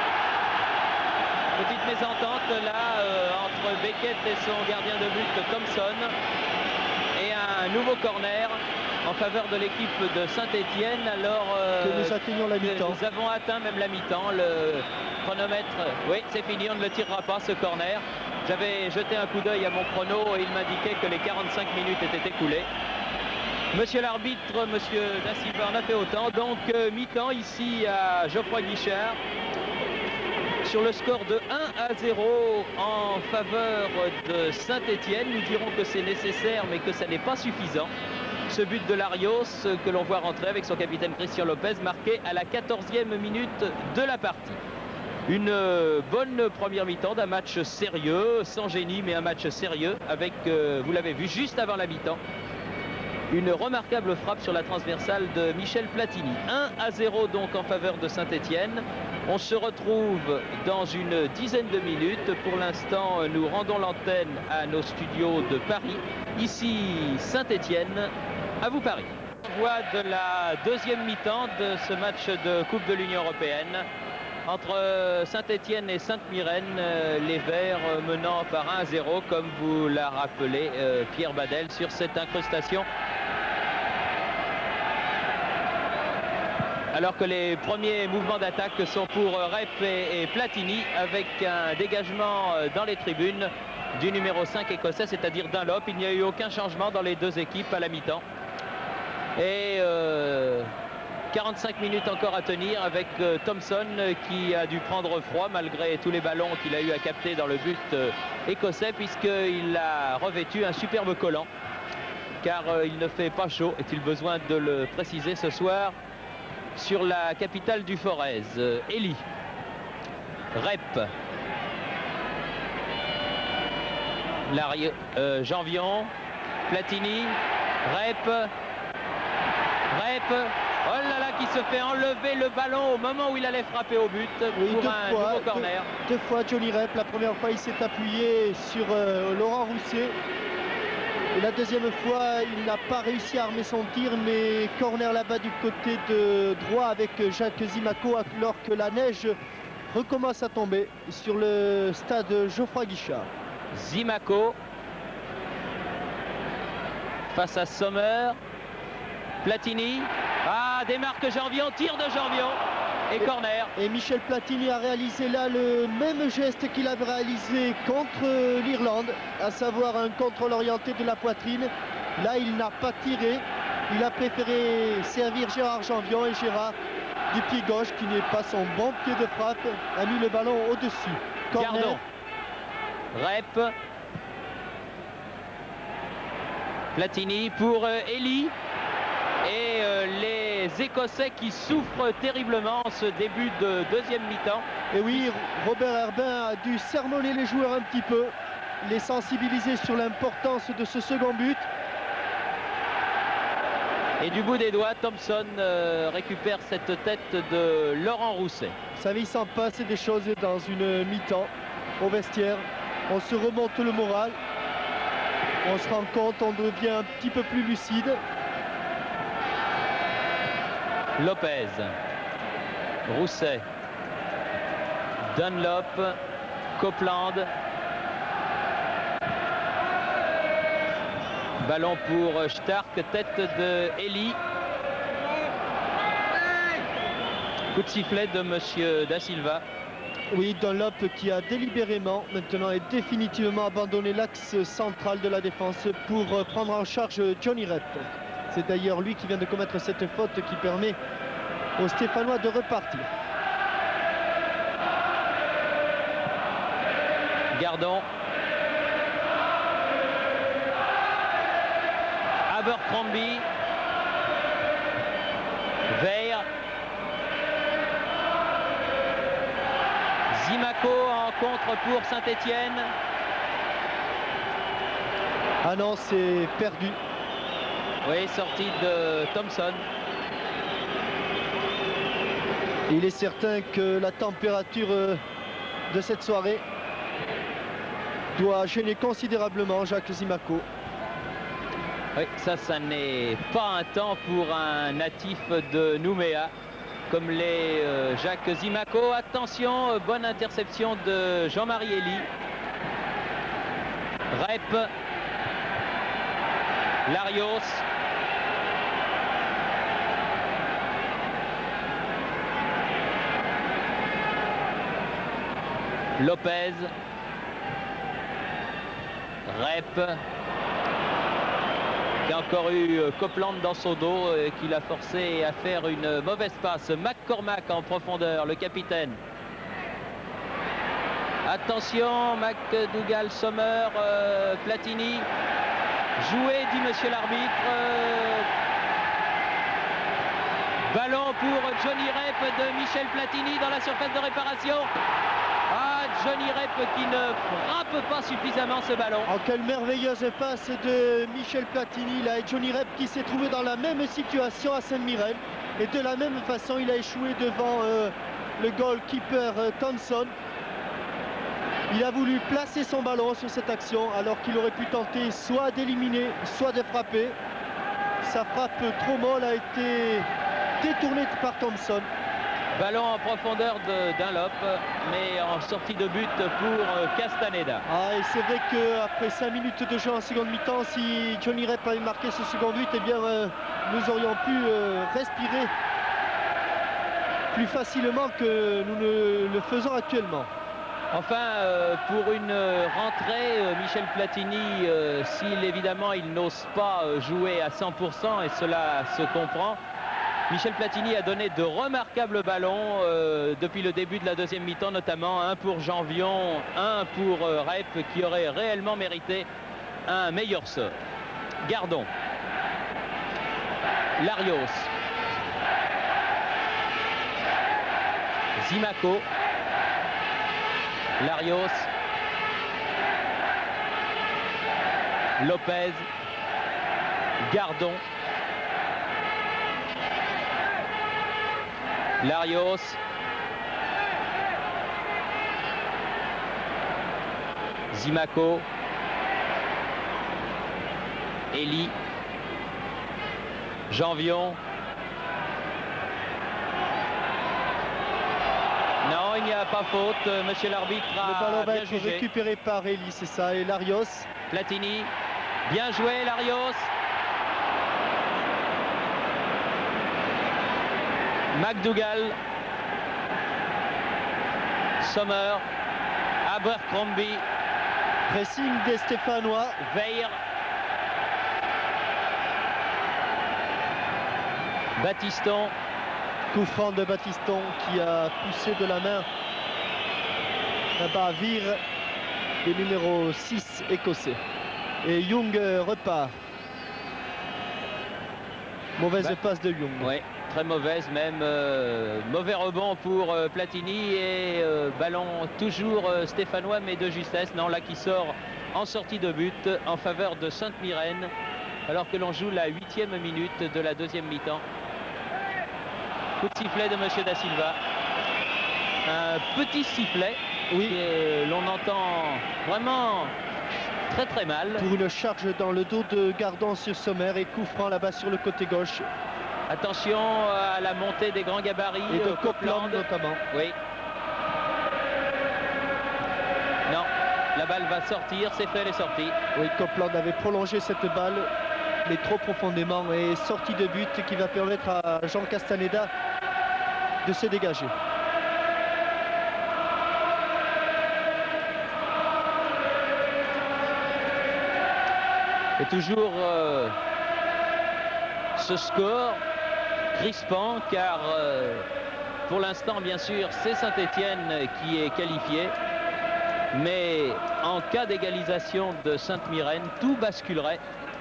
Petite mésentente là entre Beckett et son gardien de but Thompson. Et un nouveau corner en faveur de l'équipe de Saint-Étienne. Alors que nous atteignons la mi-temps. Nous avons atteint même la mi-temps. Le chronomètre, oui, c'est fini, on ne le tirera pas ce corner. J'avais jeté un coup d'œil à mon chrono et il m'indiquait que les 45 minutes étaient écoulées. Monsieur l'arbitre, monsieur Da Silva en a fait autant. Donc mi-temps ici à Geoffroy Guichard. Sur le score de 1-0 en faveur de Saint-Étienne. Nous dirons que c'est nécessaire mais que ça n'est pas suffisant. Ce but de Larios que l'on voit rentrer avec son capitaine Christian Lopez, marqué à la 14e minute de la partie. Une bonne première mi-temps d'un match sérieux, sans génie, mais un match sérieux avec, vous l'avez vu, juste avant la mi-temps, une remarquable frappe sur la transversale de Michel Platini. 1-0 donc en faveur de Saint-Étienne. On se retrouve dans une dizaine de minutes. Pour l'instant, nous rendons l'antenne à nos studios de Paris. Ici, Saint-Étienne. À vous Paris. On voit de la deuxième mi-temps de ce match de Coupe de l'Union européenne. Entre Saint-Étienne et Sainte-Myrène, les Verts menant par 1-0, comme vous l'a rappelé Pierre Badel sur cette incrustation. Alors que les premiers mouvements d'attaque sont pour Rep et Platini, avec un dégagement dans les tribunes du numéro 5 écossais, c'est-à-dire Dunlop. Il n'y a eu aucun changement dans les deux équipes à la mi-temps. Et 45 minutes encore à tenir avec Thompson qui a dû prendre froid malgré tous les ballons qu'il a eu à capter dans le but écossais, puisqu'il a revêtu un superbe collant, car il ne fait pas chaud, est-il besoin de le préciser ce soir, sur la capitale du Forez. Elie, Rep, Janvion, Platini, Rep, Oh là là, qui se fait enlever le ballon au moment où il allait frapper au but pour un nouveau corner. Deux fois Johnny Rep. La première fois, il s'est appuyé sur Laurent Rousset. Et la deuxième fois, il n'a pas réussi à armer son tir, mais corner là-bas du côté de droit avec Jacques Zimaco, alors que la neige recommence à tomber sur le stade Geoffroy Guichard. Zimaco face à Sommer. Platini. Ah, démarque Janvion, tir de Janvion et corner. Et Michel Platini a réalisé là le même geste qu'il avait réalisé contre l'Irlande, à savoir un contrôle orienté de la poitrine. Là, il n'a pas tiré. Il a préféré servir Gérard Janvion, et Gérard, du pied gauche, qui n'est pas son bon pied de frappe, a mis le ballon au-dessus. Gardon. Rep. Platini pour Elie. Et les Écossais qui souffrent terriblement en ce début de deuxième mi-temps. Et oui, Robert Herbin a dû sermonner les joueurs un petit peu, les sensibiliser sur l'importance de ce second but. Et du bout des doigts, Thompson récupère cette tête de Laurent Rousset. Vous savez, il s'en passe des choses dans une mi-temps au vestiaire. On se remonte le moral, on se rend compte, on devient un petit peu plus lucide. Lopez, Rousset, Dunlop, Copeland. Ballon pour Stark, tête de Elie. Coup de sifflet de monsieur Da Silva. Oui, Dunlop qui a délibérément maintenant et définitivement abandonné l'axe central de la défense pour prendre en charge Johnny Rep. C'est d'ailleurs lui qui vient de commettre cette faute qui permet aux Stéphanois de repartir. Gardon. Abercrombie. Veil. Zimaco en contre pour Saint-Étienne. Ah non, c'est perdu. Oui, sortie de Thompson. Il est certain que la température de cette soirée doit gêner considérablement Jacques Zimaco. Oui, ça n'est pas un temps pour un natif de Nouméa comme les Jacques Zimaco. Attention, bonne interception de Jean-Marie Elie. Rep. Larios. Lopez. Rep. Il y a encore eu Copeland dans son dos qui l'a forcé à faire une mauvaise passe. McCormack en profondeur, le capitaine. Attention, McDougall, Sommer, Platini. Joué, dit monsieur l'arbitre. Ballon pour Johnny Rep de Michel Platini dans la surface de réparation. Ah, Johnny Rep qui ne frappe pas suffisamment ce ballon. Oh, quelle merveilleuse passe de Michel Platini là, et Johnny Rep qui s'est trouvé dans la même situation à Saint-Mirren. Et de la même façon, il a échoué devant le goalkeeper Thompson. Il a voulu placer son ballon sur cette action alors qu'il aurait pu tenter soit d'éliminer, soit de frapper. Sa frappe trop molle a été détournée par Thompson. Ballon en profondeur de Dunlop, mais en sortie de but pour Castaneda. Ah, et c'est vrai qu'après 5 minutes de jeu en seconde mi-temps, si Johnny Rep avait marqué ce second but, eh bien, nous aurions pu respirer plus facilement que nous ne le faisons actuellement. Enfin, pour une rentrée, Michel Platini, s'il évidemment il n'ose pas jouer à 100%, et cela se comprend, Michel Platini a donné de remarquables ballons depuis le début de la deuxième mi-temps, notamment un pour Janvion, un pour Rep, qui aurait réellement mérité un meilleur sort. Gardon. Larios. Zimaco. Larios. Lopez. Gardon. Larios. Zimaco. Elie. Janvion. Non, il n'y a pas faute. Monsieur l'arbitre a le ballon va bien être jugé. récupéré par Elie, c'est ça, et Larios. Platini. Bien joué, Larios. McDougall. Sommer. Abercrombie. Pressing des Stéphanois. Veil. Battiston. Coup franc de Battiston qui a poussé de la main là-bas Vire, le numéro 6 écossais. Et Young repart. Mauvaise passe de Young. Oui, très mauvaise même. Mauvais rebond pour Platini et ballon toujours stéphanois mais de justesse. Non, là qui sort en sortie de but en faveur de Sainte-Myrène alors que l'on joue la 8e minute de la deuxième mi-temps. Coup de sifflet de Monsieur Da Silva. Un petit sifflet, oui, l'on entend vraiment très très mal. Pour une charge dans le dos de Gardon sur Sommer et coup franc là-bas sur le côté gauche. Attention à la montée des grands gabarits. Et de Copeland notamment. Oui. Non, la balle va sortir, c'est fait, elle est sortie. Oui, Copeland avait prolongé cette balle, mais trop profondément, et sortie de but qui va permettre à Jean Castaneda de se dégager. Et toujours ce score crispant car pour l'instant bien sûr c'est Saint-Étienne qui est qualifié, mais en cas d'égalisation de Sainte-Myrène tout basculerait.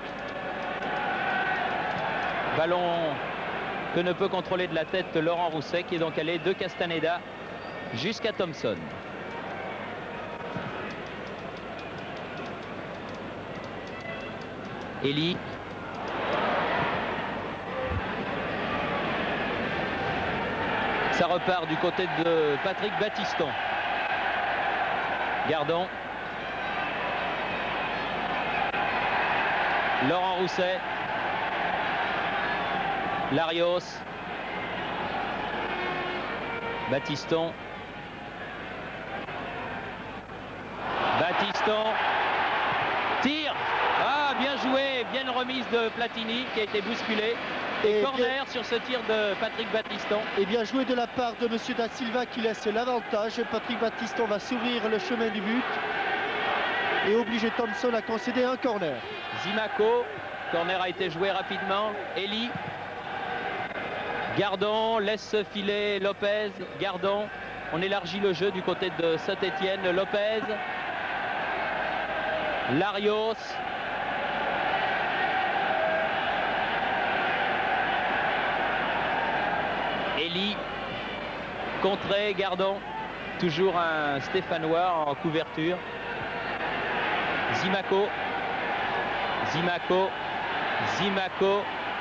Ballon que ne peut contrôler de la tête Laurent Rousset qui est donc allé de Castaneda jusqu'à Thompson. Elie. Ça repart du côté de Patrick Battiston. Gardon. Laurent Rousset. Larios. Battiston. Battiston. Tire. Ah, bien joué, bien remise de Platini qui a été bousculé. Et corner sur ce tir de Patrick Battiston. Et bien joué de la part de Monsieur Da Silva qui laisse l'avantage. Patrick Battiston va s'ouvrir le chemin du but et obliger Thompson à concéder un corner. Zimaco, corner a été joué rapidement. Elie. Gardon laisse filer Lopez. Gardon, on élargit le jeu du côté de Saint-Étienne. Lopez. Larios. Elie. Contré, Gardon. Toujours un Stéphanois en couverture. Zimaco. Zimaco. Zimaco.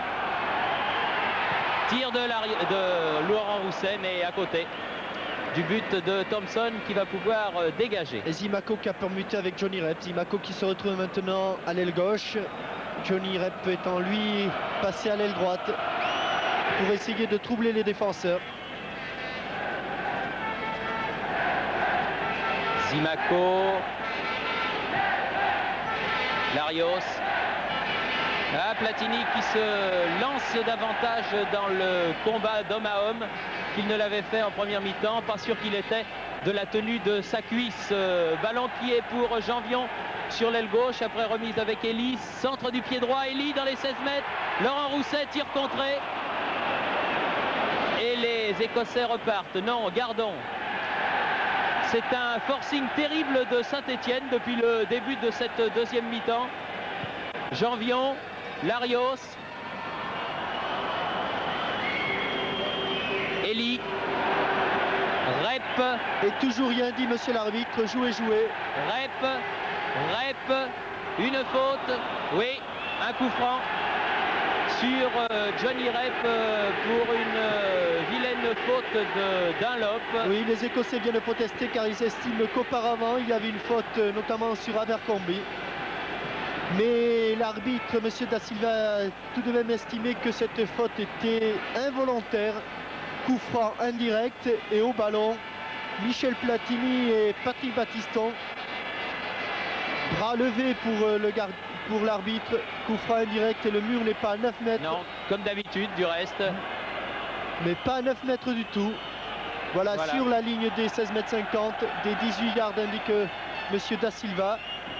Tir de Laurent Rousset, mais à côté du but de Thompson qui va pouvoir dégager. Et Zimaco qui a permuté avec Johnny Rep. Zimaco qui se retrouve maintenant à l'aile gauche. Johnny Rep étant lui passé à l'aile droite pour essayer de troubler les défenseurs. Zimaco. Larios. Ah, Platini qui se lance davantage dans le combat d'homme à homme qu'il ne l'avait fait en première mi-temps. Pas sûr qu'il était de la tenue de sa cuisse. Ballon qui est pour Janvion sur l'aile gauche après remise avec Elie. Centre du pied droit, Elie dans les 16 mètres. Laurent Rousset, tir contré. Et les Écossais repartent. Non, Gardon. C'est un forcing terrible de Saint-Étienne depuis le début de cette deuxième mi-temps. Janvion. Larios. Elie. Rep. Et toujours rien dit, monsieur l'arbitre. Jouez, jouez. Rep. Une faute. Oui, un coup franc sur Johnny Rep pour une vilaine faute de Dunlop. Oui, les Écossais viennent de protester car ils estiment qu'auparavant il y avait une faute notamment sur Abercrombie. Mais l'arbitre, M. Da Silva, a tout de même estimé que cette faute était involontaire. Coup franc indirect et au ballon, Michel Platini et Patrick Battiston. Bras levé pour l'arbitre, coup franc indirect et le mur n'est pas à 9 mètres. Non, comme d'habitude du reste. Mais pas à 9 mètres du tout. Voilà. Sur la ligne des 16 mètres 50, des 18 yards indique M. Da Silva.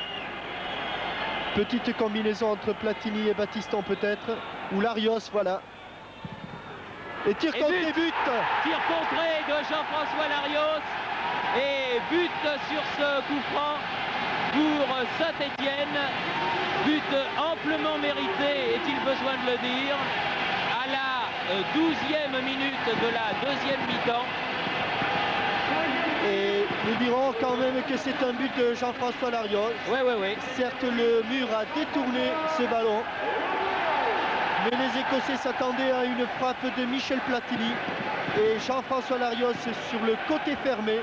Petite combinaison entre Platini et Battiston peut-être. Ou Larios, voilà. Et tir contré, but. Tir contré de Jean-François Larios. Et but sur ce coup franc pour Saint-Étienne. But amplement mérité, est-il besoin de le dire, à la 12e minute de la deuxième mi-temps. Et nous dirons quand même que c'est un but de Jean-François Larios. Oui. Certes, le mur a détourné ce ballon. Mais les Écossais s'attendaient à une frappe de Michel Platini. Et Jean-François Larios sur le côté fermé.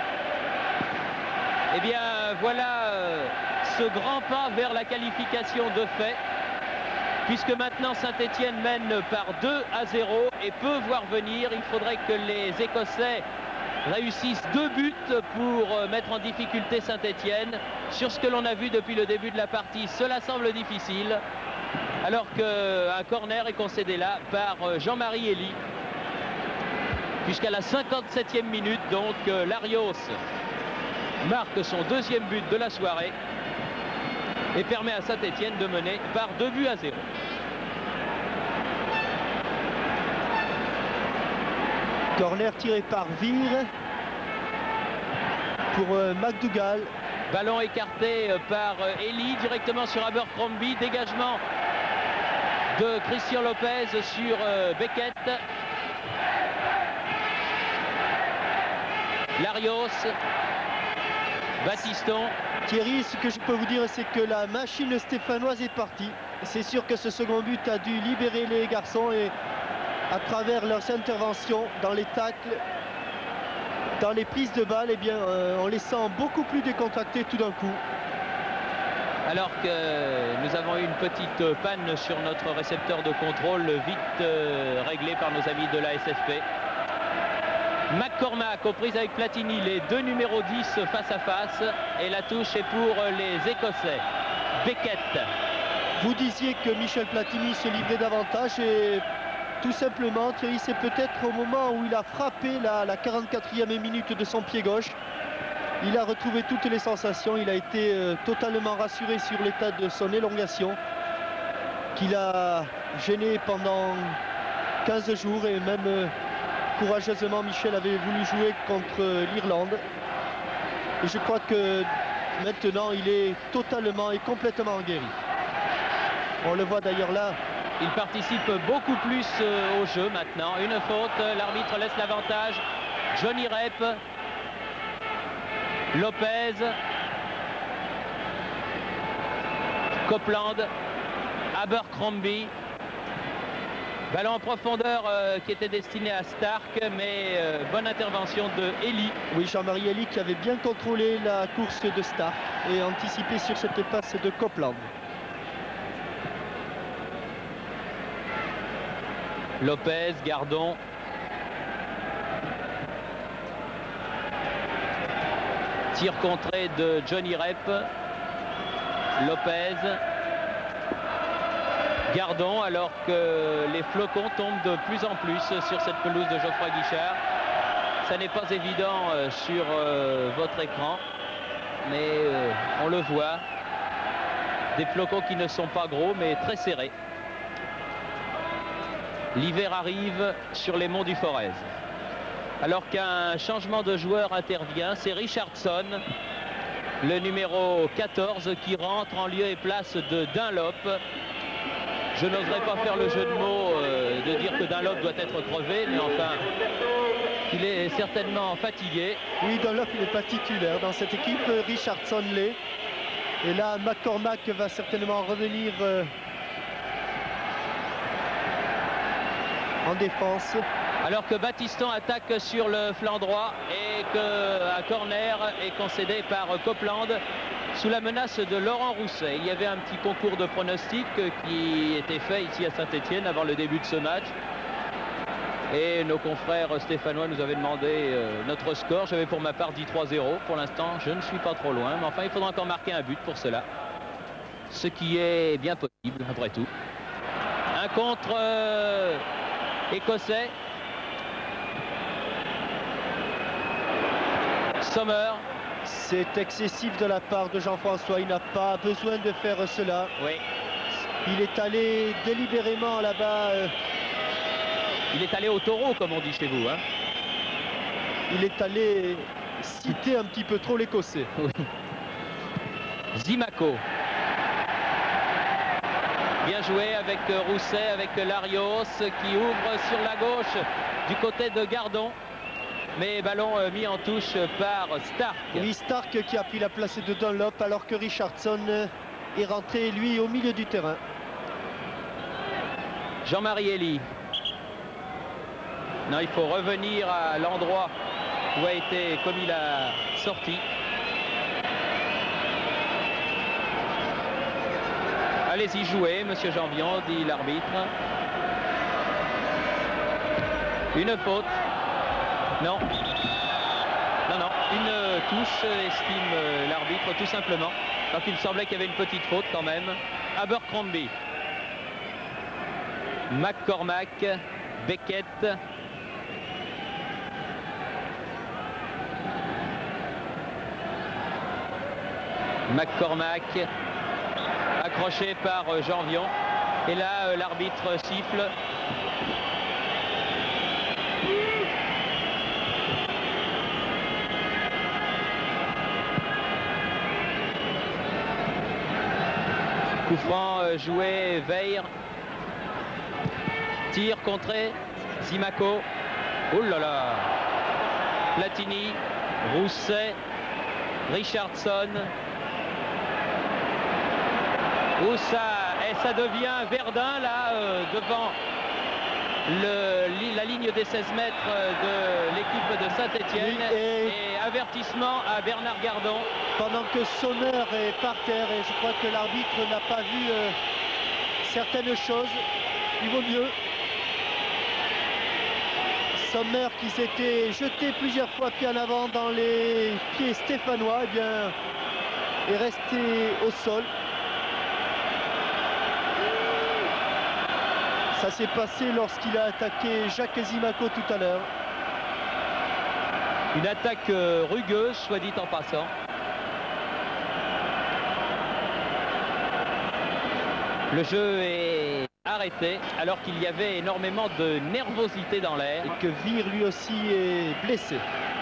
Eh bien, voilà ce grand pas vers la qualification de fait. Puisque maintenant Saint-Étienne mène par 2-0 et peut voir venir. Il faudrait que les Écossais réussissent 2 buts pour mettre en difficulté Saint-Étienne. Sur ce que l'on a vu depuis le début de la partie, cela semble difficile. Alors qu'un corner est concédé là par Jean-Marie Elie. Puisqu'à la 57e minute, donc, Larios marque son 2e but de la soirée et permet à Saint-Étienne de mener par 2-0. Corner tiré par Vire pour McDougall. Ballon écarté par Elie directement sur Abercrombie. Dégagement de Christian Lopez sur Beckett. Larios, Battiston. Thierry, ce que je peux vous dire, c'est que la machine stéphanoise est partie. C'est sûr que ce second but a dû libérer les garçons et à travers leurs interventions dans les tacles, dans les prises de balles, eh bien, on les sent beaucoup plus décontractés tout d'un coup. Alors que nous avons eu une petite panne sur notre récepteur de contrôle, vite réglé par nos amis de la SFP. McCormack aux prises avec Platini, les deux numéros 10 face à face. Et la touche est pour les Écossais. Beckett. Vous disiez que Michel Platini se livrait davantage et tout simplement, Thierry, c'est peut-être au moment où il a frappé la 44e minute de son pied gauche. Il a retrouvé toutes les sensations, il a été totalement rassuré sur l'état de son élongation qu'il a gêné pendant 15 jours et même courageusement Michel avait voulu jouer contre l'Irlande. Et je crois que maintenant il est totalement et complètement guéri. On le voit d'ailleurs là. Il participe beaucoup plus au jeu maintenant. Une faute, l'arbitre laisse l'avantage. Johnny Rep. Lopez, Copeland, Abercrombie. Ballon en profondeur qui était destiné à Stark, mais bonne intervention de Elie. Oui, Jean-Marie Elie qui avait bien contrôlé la course de Stark et anticipé sur cette passe de Copeland. Lopez, Gardon. Tir contré de Johnny Rep. Lopez. Gardon, alors que les flocons tombent de plus en plus sur cette pelouse de Geoffroy Guichard. Ça n'est pas évident sur votre écran, mais on le voit. Des flocons qui ne sont pas gros, mais très serrés. L'hiver arrive sur les monts du Forez. Alors qu'un changement de joueur intervient, c'est Richardson, le numéro 14, qui rentre en lieu et place de Dunlop. Je n'oserais pas faire le jeu de mots de dire que Dunlop doit être crevé, mais enfin, il est certainement fatigué. Oui, Dunlop, il n'est pas titulaire dans cette équipe, Richardson l'est. Et là, McCormack va certainement revenir en défense. Alors que Battiston attaque sur le flanc droit et qu'un corner est concédé par Copeland sous la menace de Laurent Rousset. Il y avait un petit concours de pronostics qui était fait ici à Saint-Étienne avant le début de ce match. Et nos confrères stéphanois nous avaient demandé notre score. J'avais pour ma part dit 3-0. Pour l'instant, je ne suis pas trop loin. Mais enfin, il faudra encore marquer un but pour cela. Ce qui est bien possible, après tout. Un contre écossais. Sommer. C'est excessif de la part de Jean-François. Il n'a pas besoin de faire cela. Oui. Il est allé délibérément là-bas. Il est allé au taureau, comme on dit chez vous. Hein. Il est allé citer un petit peu trop l'Écossais. Oui. Zimaco. Bien joué avec Rousset, avec Larios qui ouvre sur la gauche du côté de Gardon. Mais ballon mis en touche par Stark. Oui, Stark qui a pris la place de Dunlop alors que Richardson est rentré, lui, au milieu du terrain. Jean-Marie Elie. Non, il faut revenir à l'endroit où a été, comme il a sorti. Allez-y jouer, monsieur Janvion, dit l'arbitre. Une faute. Non. Non, non. Une touche, estime l'arbitre, tout simplement. Donc il me semblait qu'il y avait une petite faute quand même. Abercrombie. McCormack. Beckett. McCormack. Accroché par Janvion. Et là, l'arbitre siffle. Coup franc joué, Veil. Tir contré, Zimaco. Oh là là. Platini, Rousset, Richardson. Où ça devient Verdun là devant la ligne des 16 mètres de l'équipe de Saint-Étienne. Oui, et avertissement à Bernard Gardon. Pendant que Sommer est par terre et je crois que l'arbitre n'a pas vu certaines choses. Il vaut mieux. Sommer qui s'était jeté plusieurs fois pied en avant dans les pieds stéphanois, eh bien, est resté au sol. Ça s'est passé lorsqu'il a attaqué Jacques Zimaco tout à l'heure. Une attaque rugueuse, soit dit en passant. Le jeu est arrêté alors qu'il y avait énormément de nervosité dans l'air. Et que Vire lui aussi est blessé.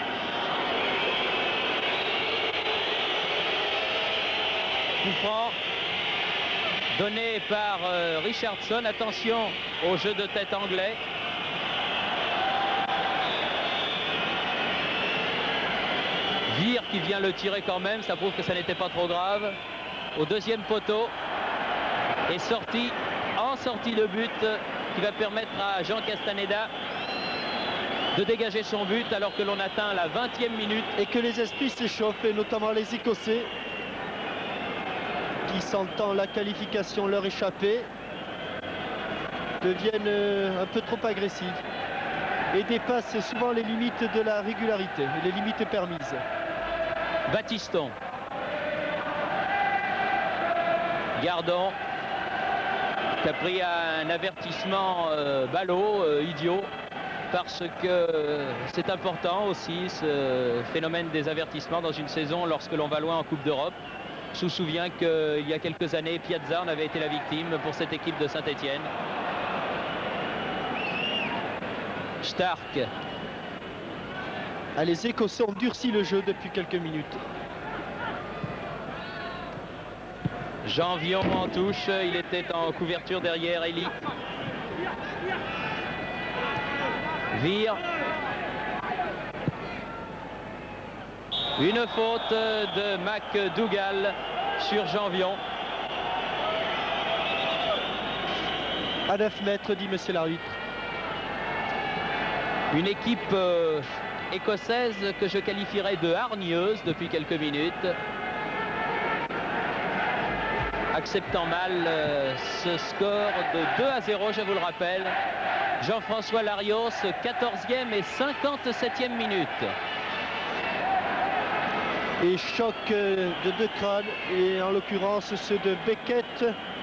Coup franc donné par Richardson. Attention au jeu de tête anglais. Vire qui vient le tirer quand même, ça prouve que ça n'était pas trop grave. Au deuxième poteau. Et sorti, en sortie de but, qui va permettre à Jean Castaneda de dégager son but alors que l'on atteint la 20e minute. Et que les esprits s'échauffent, et notamment les Écossais, qui sentant la qualification leur échapper, deviennent un peu trop agressifs et dépassent souvent les limites de la régularité, et les limites permises. Battiston. Gardon qui a pris un avertissement ballot, idiot, parce que c'est important aussi ce phénomène des avertissements dans une saison lorsque l'on va loin en Coupe d'Europe. Je me souviens qu'il y a quelques années, Piazza en avait été la victime pour cette équipe de Saint-Étienne. Stark. Ah, les Écossais ont durci le jeu depuis quelques minutes. Janvion en touche, il était en couverture derrière Elie. Vire. Une faute de McDougall sur Janvion. À 9 mètres, dit monsieur l'arbitre. Une équipe écossaise que je qualifierais de hargneuse depuis quelques minutes. Acceptant mal ce score de 2-0, je vous le rappelle. Jean-François Larios, 14e et 57e minute. Et choc de deux crânes, et en l'occurrence ceux de Beckett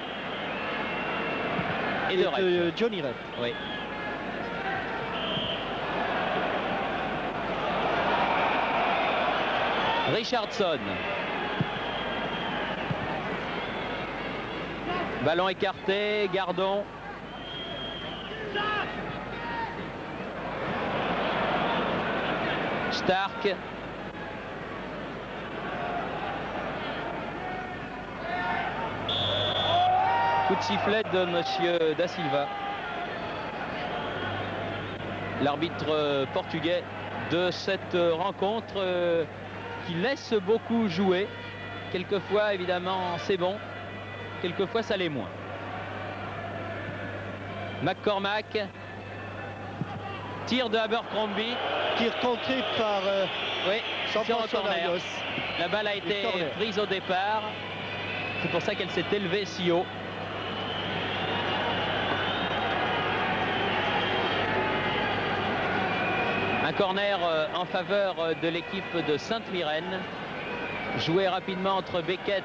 et de Johnny Rep. Oui. Richardson. Ballon écarté, Gardon. Stark. Coup de sifflet de monsieur Da Silva. L'arbitre portugais de cette rencontre qui laisse beaucoup jouer. Quelquefois, évidemment, c'est bon. Quelquefois, ça l'est moins. McCormack. Tir de Abercrombie. Tir contré par Jean-François Larios. La balle a été prise au départ. C'est pour ça qu'elle s'est élevée si haut. Un corner en faveur de l'équipe de Sainte-Myrène. Joué rapidement entre Beckett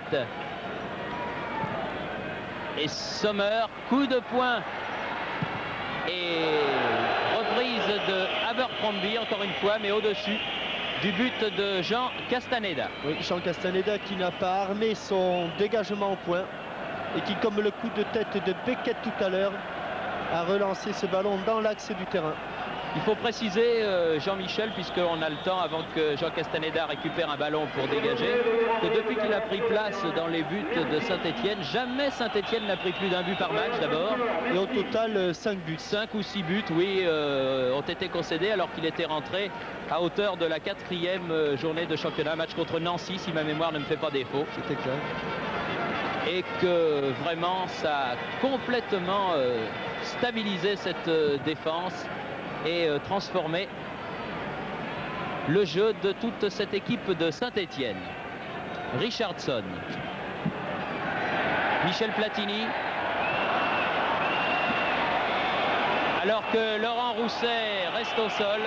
et Sommer. Coup de poing et reprise de Abercrombie encore une fois, mais au-dessus du but de Jean Castaneda. Oui, Jean Castaneda qui n'a pas armé son dégagement au point et qui, comme le coup de tête de Beckett tout à l'heure, a relancé ce ballon dans l'axe du terrain. Il faut préciser, Jean-Michel, puisqu'on a le temps avant que Jean Castaneda récupère un ballon pour dégager, que depuis qu'il a pris place dans les buts de Saint-Étienne, jamais Saint-Étienne n'a pris plus d'un but par match d'abord. Et au total, 5 buts. 5 ou 6 buts, oui, ont été concédés alors qu'il était rentré à hauteur de la 4e journée de championnat, match contre Nancy, si ma mémoire ne me fait pas défaut. C'était clair. Et que vraiment, ça a complètement stabilisé cette défense et transformer le jeu de toute cette équipe de Saint-Étienne. Richardson. Michel Platini. Alors que Laurent Rousset reste au sol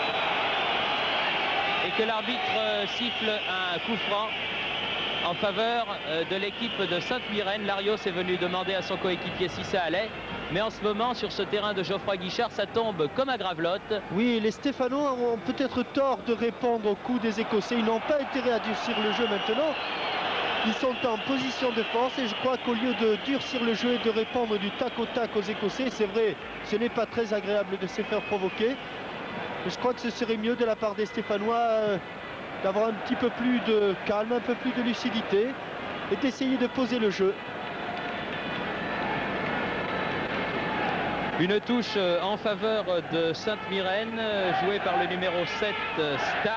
et que l'arbitre siffle un coup franc en faveur de l'équipe de Sainte-Myrène. Larios est venu demander à son coéquipier si ça allait. Mais en ce moment, sur ce terrain de Geoffroy Guichard, ça tombe comme à Gravelotte. Oui, les Stéphanois ont peut-être tort de répondre au coup des Écossais. Ils n'ont pas intérêt à durcir le jeu maintenant. Ils sont en position de force et je crois qu'au lieu de durcir le jeu et de répondre du tac au tac aux Écossais, c'est vrai, ce n'est pas très agréable de se faire provoquer. Mais je crois que ce serait mieux de la part des Stéphanois d'avoir un petit peu plus de calme, un peu plus de lucidité et d'essayer de poser le jeu. Une touche en faveur de Sainte-Myrène, jouée par le numéro 7, Stark.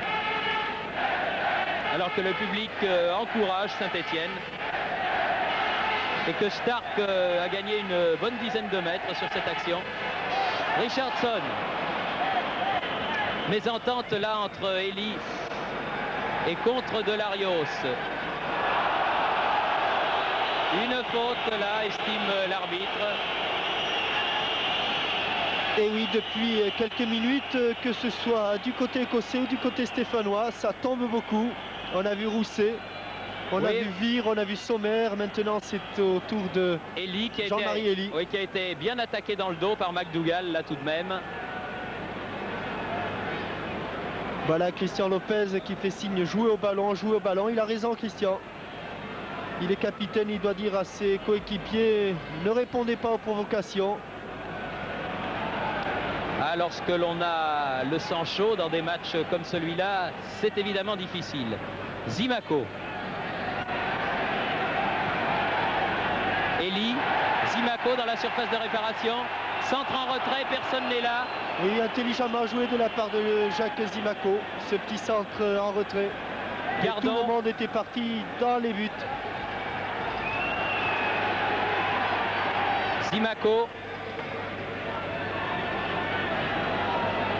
Alors que le public encourage Saint-Étienne. Et que Stark a gagné une bonne dizaine de mètres sur cette action. Richardson. Mésentente là entre Elie et contre de Larios. Une faute là, estime l'arbitre. Et oui, depuis quelques minutes, que ce soit du côté écossais ou du côté stéphanois, ça tombe beaucoup. On a vu Rousset, on a vu Vire, on a vu Sommer. Maintenant, c'est au tour de Jean-Marie Elie. Oui, qui a été bien attaqué dans le dos par McDougall, là tout de même. Voilà Christian Lopez qui fait signe jouer au ballon, jouer au ballon. Il a raison, Christian. Il est capitaine, il doit dire à ses coéquipiers, ne répondez pas aux provocations. Ah, lorsque l'on a le sang chaud dans des matchs comme celui-là, c'est évidemment difficile. Zimaco. Elie. Zimaco dans la surface de réparation. Centre en retrait, personne n'est là. Oui, intelligemment joué de la part de Jacques Zimaco, ce petit centre en retrait. Gardon. Tout le monde était parti dans les buts. Zimaco.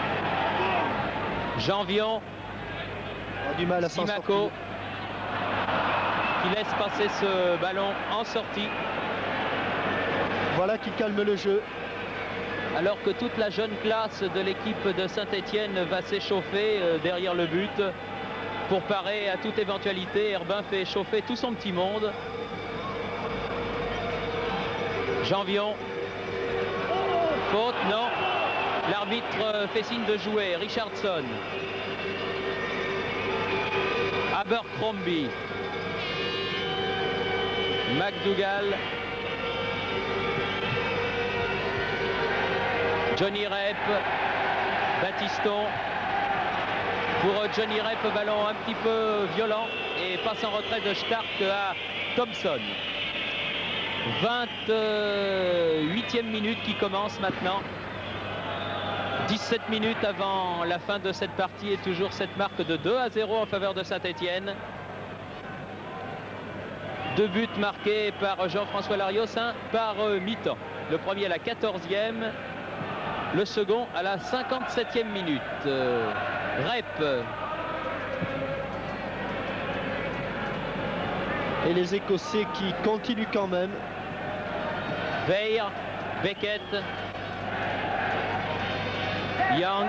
Janvion. Du mal à s'en sortir. Zimaco qui laisse passer ce ballon en sortie. Voilà qui calme le jeu. Alors que toute la jeune classe de l'équipe de Saint-Étienne va s'échauffer derrière le but pour parer à toute éventualité. Herbin fait chauffer tout son petit monde. Janvion. Faute, non. L'arbitre fait signe de jouer. Richardson. Abercrombie. McDougall. Johnny Rep. Battiston. Pour Johnny Rep, ballon un petit peu violent et passe en retrait de Stark à Thompson. 28e minute qui commence maintenant. 17 minutes avant la fin de cette partie et toujours cette marque de 2-0 en faveur de Saint-Étienne. 2 buts marqués par Jean-François Larios, un par mi-temps. Le premier à la 14e, le second à la 57e minute. Rep. Et les Écossais qui continuent quand même. Weir, Beckett, Young,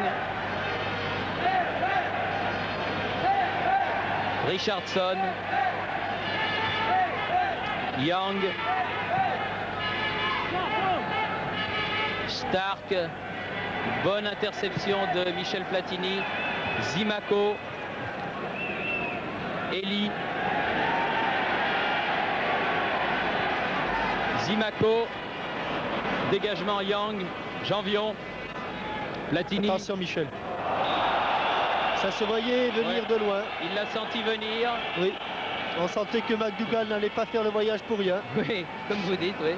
Richardson, Young, Stark, bonne interception de Michel Platini, Zimaco, Elie, Zimaco, dégagement Young, Janvion, Platini. Attention Michel. Ça se voyait venir de loin. Il l'a senti venir. Oui. On sentait que McDougall n'allait pas faire le voyage pour rien. Oui, comme vous dites, oui.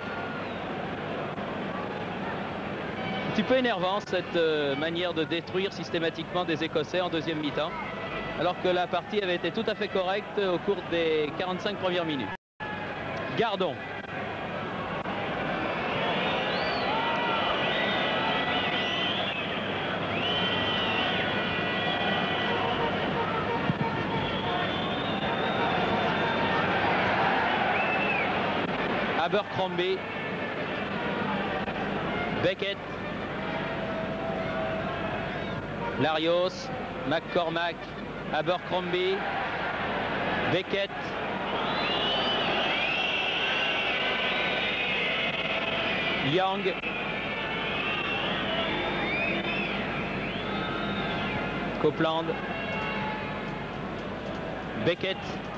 Un petit peu énervant cette manière de détruire systématiquement des Écossais en deuxième mi-temps, alors que la partie avait été tout à fait correcte au cours des 45 premières minutes. Gardon. Abercrombie, Beckett, Larios, McCormack, Abercrombie, Beckett, Young, Copeland, Beckett,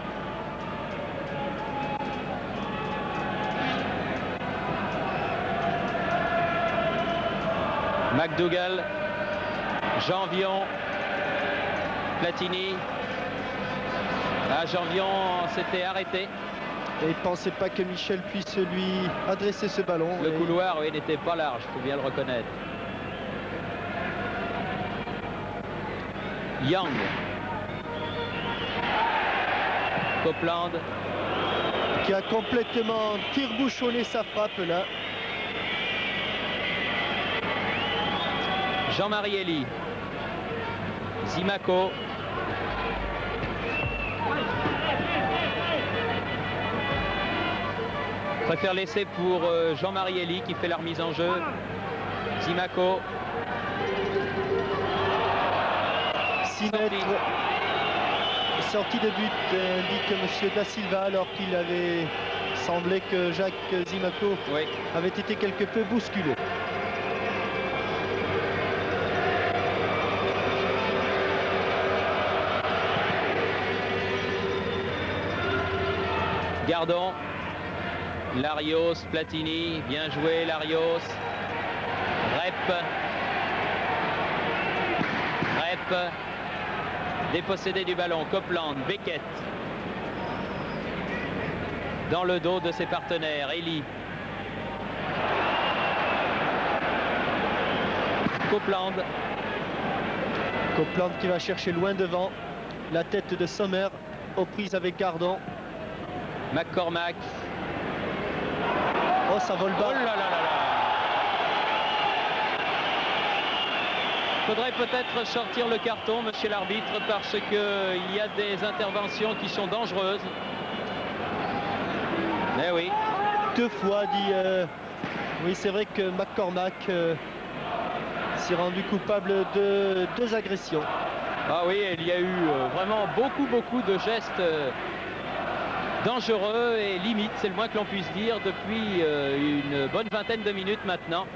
McDougall, Janvion, Platini. Ah, Janvion s'était arrêté. Et il ne pensait pas que Michel puisse lui adresser ce ballon. Le couloir, oui, n'était pas large, il faut bien le reconnaître. Young. Copeland. Qui a complètement tire-bouchonné sa frappe là. Jean-Marie Elie. Zimaco. Préfère laisser pour Jean-Marie Elie qui fait la remise en jeu. Zimaco. 6 mètres. Sortie de but, indique M. Da Silva, alors qu'il avait semblé que Jacques Zimaco avait été quelque peu bousculé. Gardon, Larios, Platini, bien joué Larios, Rep, dépossédé du ballon, Copeland, Beckett, dans le dos de ses partenaires, Elie, Copeland. Copeland qui va chercher loin devant, la tête de Sommer aux prises avec Gardon. McCormack. Oh, ça vole bas. Oh là là là là. Faudrait peut-être sortir le carton, monsieur l'arbitre, parce qu'il y a des interventions qui sont dangereuses. Mais oui. 2 fois, dit... Oui, c'est vrai que McCormack s'est rendu coupable de 2 agressions. Ah oui, il y a eu vraiment beaucoup de gestes dangereux et limites, c'est le moins que l'on puisse dire, depuis une bonne vingtaine de minutes maintenant.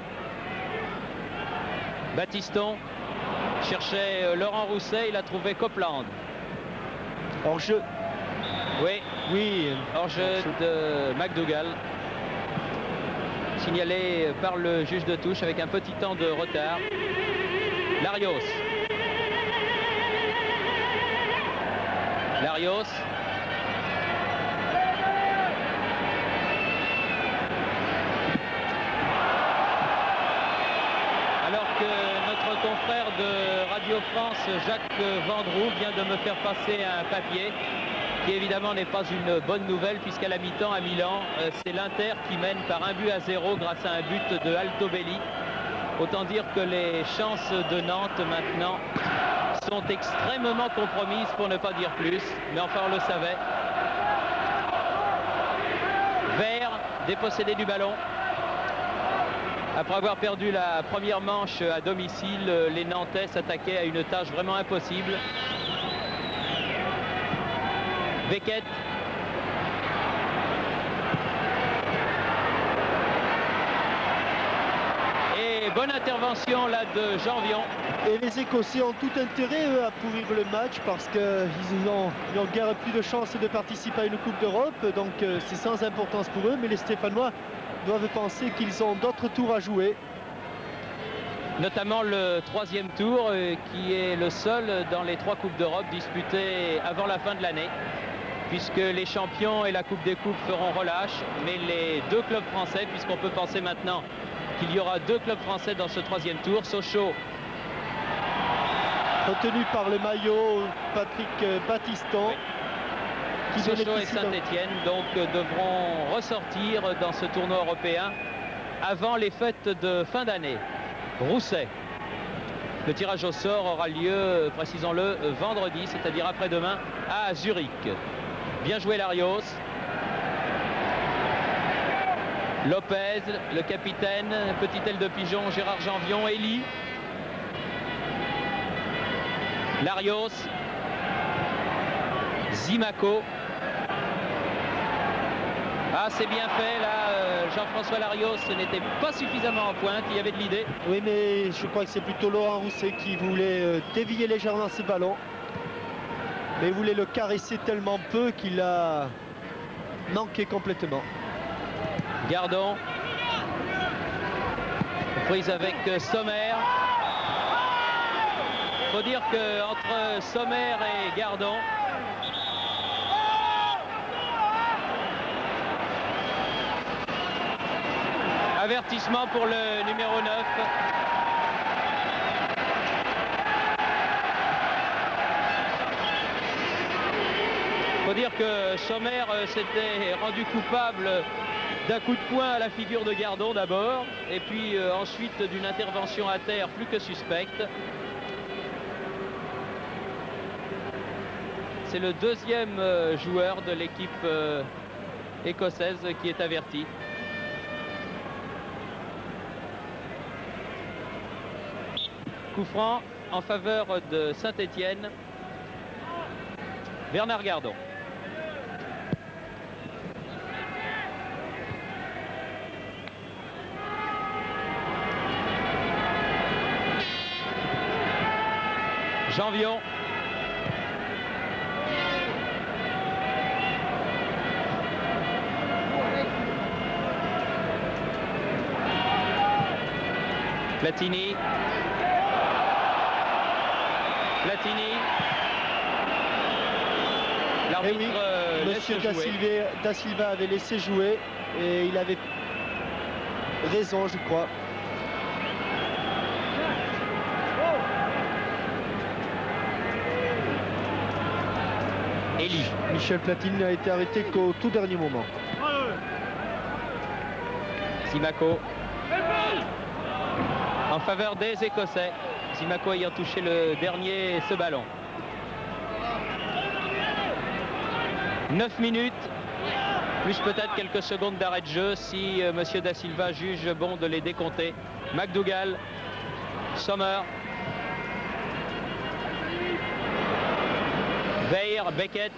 Battiston cherchait Laurent Rousset, il a trouvé Copeland. Hors-jeu. Oui, oui. Hors-jeu de McDougall. Signalé par le juge de touche avec un petit temps de retard. Larios. Larios. Alors que notre confrère de Radio France, Jacques Vendroux, vient de me faire passer un papier qui évidemment n'est pas une bonne nouvelle, puisqu'à la mi-temps à Milan, c'est l'Inter qui mène par 1-0 grâce à un but de Altobelli. Autant dire que les chances de Nantes maintenant sont extrêmement compromises, pour ne pas dire plus, mais enfin on le savait. Vert dépossédé du ballon. Après avoir perdu la première manche à domicile, les Nantais s'attaquaient à une tâche vraiment impossible. Beckett. Et bonne intervention là de Janvion. Et les Écossais ont tout intérêt, eux, à pourrir le match, parce qu'ils n'ont guère plus de chances de participer à une Coupe d'Europe. Donc c'est sans importance pour eux, mais les Stéphanois doivent penser qu'ils ont d'autres tours à jouer. Notamment le 3e tour, qui est le seul dans les 3 Coupes d'Europe disputées avant la fin de l'année, puisque les champions et la Coupe des Coupes feront relâche, mais les 2 clubs français, puisqu'on peut penser maintenant qu'il y aura 2 clubs français dans ce 3e tour. Sochaux, retenu par le maillot Patrick Battiston. Oui. Sochaux et Saint-Étienne donc devront ressortir dans ce tournoi européen avant les fêtes de fin d'année. Rousset. Le tirage au sort aura lieu, précisons-le, vendredi, c'est-à-dire après-demain, à Zurich. Bien joué Larios. Lopez, le capitaine, petite aile de pigeon, Gérard Janvion, Elie. Larios. Zimaco. Ah, c'est bien fait là, Jean-François Larios n'était pas suffisamment en pointe, il y avait de l'idée. Oui, mais je crois que c'est plutôt Laurent Rousset qui voulait dévier légèrement ce ballon. Mais il voulait le caresser tellement peu qu'il a manqué complètement. Gardon. Prise avec Sommer. Il faut dire qu'entre Sommer et Gardon, avertissement pour le numéro 9. Il faut dire que Sommer s'était rendu coupable d'un coup de poing à la figure de Gardon d'abord, et puis ensuite d'une intervention à terre plus que suspecte. C'est le 2e joueur de l'équipe écossaise qui est averti. Coup franc en faveur de Saint-Étienne. Bernard Gardon. Janvion. Platini. Platini. L'arbitre Monsieur Da Silva avait laissé jouer et il avait raison, je crois. Elie. Michel Platini n'a été arrêté qu'au tout dernier moment. Zimaco. En faveur des Écossais. Zimaco ayant touché le dernier ce ballon. 9 minutes, plus peut-être quelques secondes d'arrêt de jeu si Monsieur Da Silva juge bon de les décompter. McDougall, Sommer, Weir, Beckett.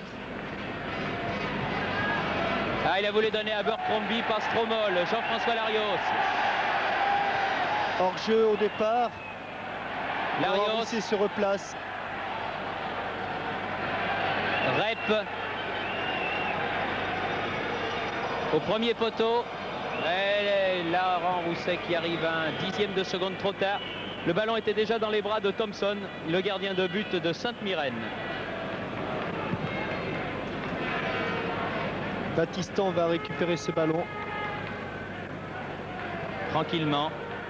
Ah, il a voulu donner à Abercrombie, passe trop molle. Jean-François Larios. Hors jeu au départ. Larios se replace. Rep au premier poteau. Et Laurent Rousset qui arrive un dixième de seconde trop tard. Le ballon était déjà dans les bras de Thompson, le gardien de but de Sainte-Myrène. Battiston va récupérer ce ballon. Tranquillement.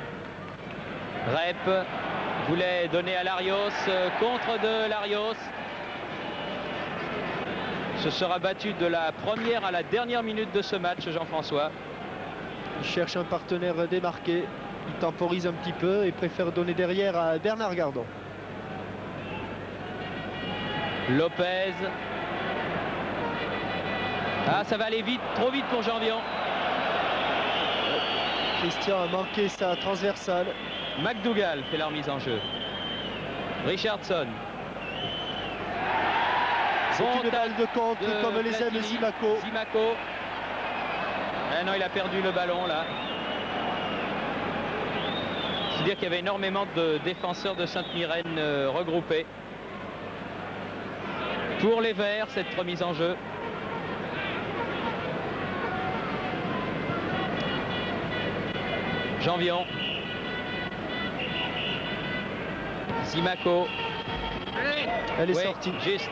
Rep voulait donner à Larios, contre de Larios. Ce sera battu de la première à la dernière minute de ce match, Jean-François. Il cherche un partenaire démarqué. Il temporise un petit peu et préfère donner derrière à Bernard Gardon. Lopez. Ah, ça va aller vite, trop vite pour Janvion. Christian a manqué sa transversale. McDougall fait la remise en jeu. Richardson. C'est une balle de contre comme les aime Zimaco. Zimaco. Ah non, il a perdu le ballon là. C'est-à-dire qu'il y avait énormément de défenseurs de Sainte-Myrène regroupés. Pour les Verts, cette remise en jeu. Janvion. Zimaco. Elle est oui, sortie. Juste.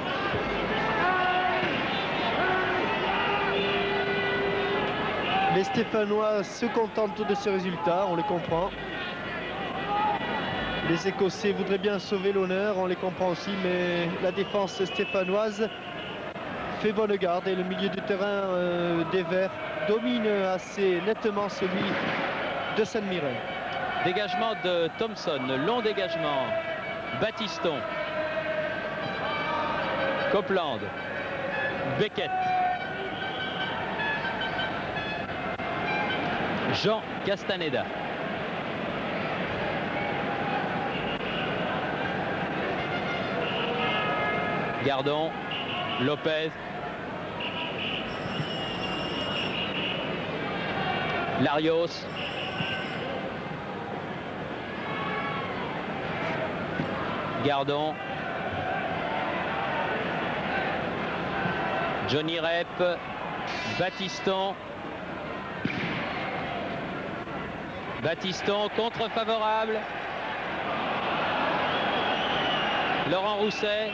Les Stéphanois se contentent de ce résultat, on les comprend. Les Écossais voudraient bien sauver l'honneur, on les comprend aussi, mais la défense stéphanoise fait bonne garde et le milieu du terrain des Verts domine assez nettement celui de Sainte-Myrène. Dégagement de Thompson, long dégagement. Battiston. Copeland. Beckett. Jean Castaneda. Gardon. Lopez. Larios. Gardon. Johnny Rep. Battiston. Battiston, contre favorable. Laurent Rousset.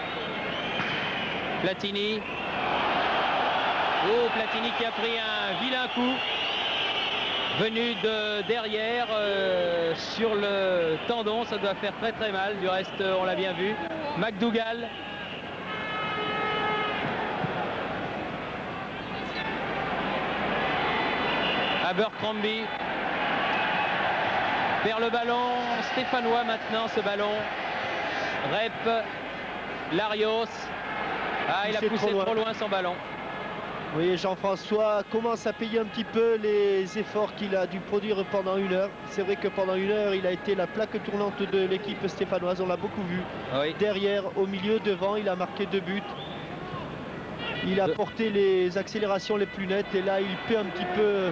Platini. Oh, Platini qui a pris un vilain coup. Venu de derrière sur le tendon, ça doit faire très très mal. Du reste, on l'a bien vu. McDougall. Abercrombie. Vers le ballon stéphanois maintenant, ce ballon. Rep. Larios. Ah, il a poussé trop loin son ballon. Oui, Jean-François commence à payer un petit peu les efforts qu'il a dû produire pendant une heure. C'est vrai que pendant une heure, il a été la plaque tournante de l'équipe stéphanoise. On l'a beaucoup vu. Oui. Derrière, au milieu, devant, il a marqué 2 buts. Il a porté les accélérations les plus nettes. Et là, il paie un petit peu.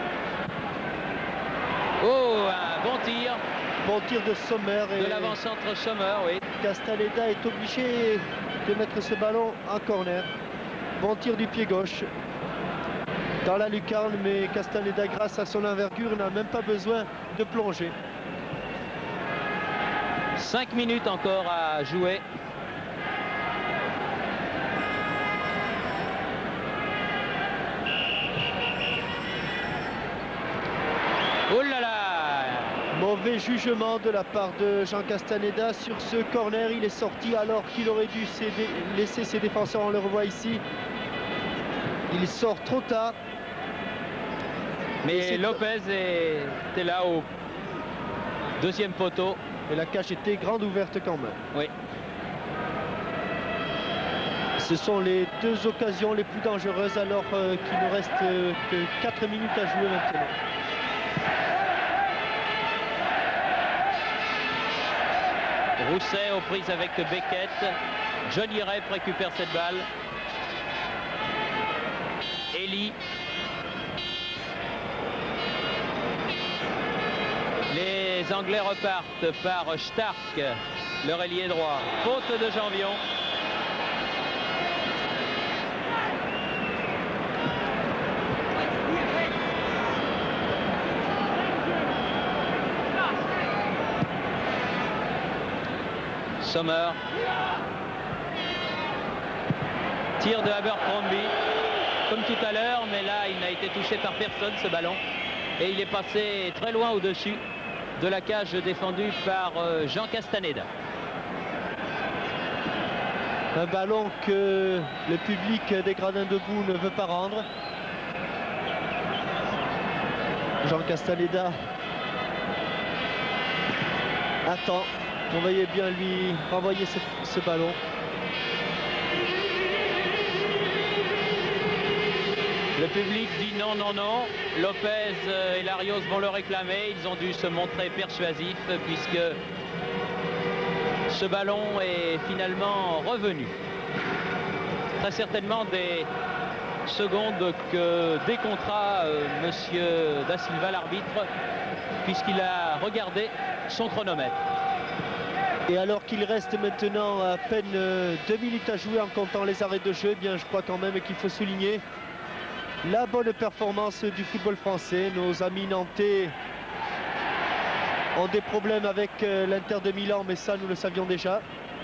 Oh, un bon tir. Bon tir de Sommer. De l'avant-centre Sommer, oui. Castaneda est obligé de mettre ce ballon en corner. Bon tir du pied gauche dans la lucarne, mais Castaneda, grâce à son envergure, n'a même pas besoin de plonger. 5 minutes encore à jouer. Oh là là! Mauvais jugement de la part de Jean Castaneda sur ce corner. Il est sorti alors qu'il aurait dû laisser ses défenseurs. On le revoit ici. Il sort trop tard. Mais Lopez était là au deuxième poteau. Et la cage était grande ouverte quand même. Oui. Ce sont les deux occasions les plus dangereuses alors qu'il ne reste que 4 minutes à jouer maintenant. Rousset aux prises avec Beckett. Johnny Rep récupère cette balle. Elie. Les Anglais repartent par Stark, leur ailier droit. Faute de Janvion. Sommer. Tir de Abercrombie. Comme tout à l'heure, mais là, il n'a été touché par personne, ce ballon. Et il est passé très loin au-dessus de la cage défendue par Jean Castaneda. Un ballon que le public des Gradins debout ne veut pas rendre. Jean Castaneda attend. On voyait bien lui renvoyer ce ballon. Le public dit non, non, non. Lopez et Larios vont le réclamer. Ils ont dû se montrer persuasifs puisque ce ballon est finalement revenu. Très certainement des secondes que décomptera monsieur Da Silva, l'arbitre, puisqu'il a regardé son chronomètre. Et alors qu'il reste maintenant à peine 2 minutes à jouer en comptant les arrêts de jeu, eh bien je crois quand même qu'il faut souligner la bonne performance du football français. Nos amis nantais ont des problèmes avec l'Inter de Milan, mais ça nous le savions déjà.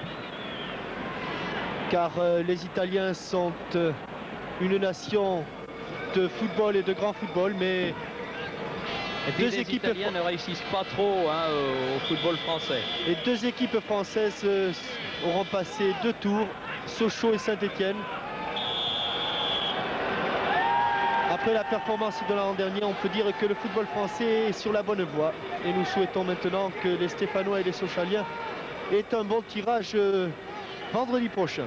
Car les Italiens sont une nation de football et de grand football, mais et puis les Italiens ne réussissent pas trop au football français. Et deux équipes françaises auront passé 2 tours, Sochaux et Saint-Étienne. Après la performance de l'an dernier, on peut dire que le football français est sur la bonne voie. Et nous souhaitons maintenant que les Stéphanois et les Sochaliens aient un bon tirage vendredi prochain.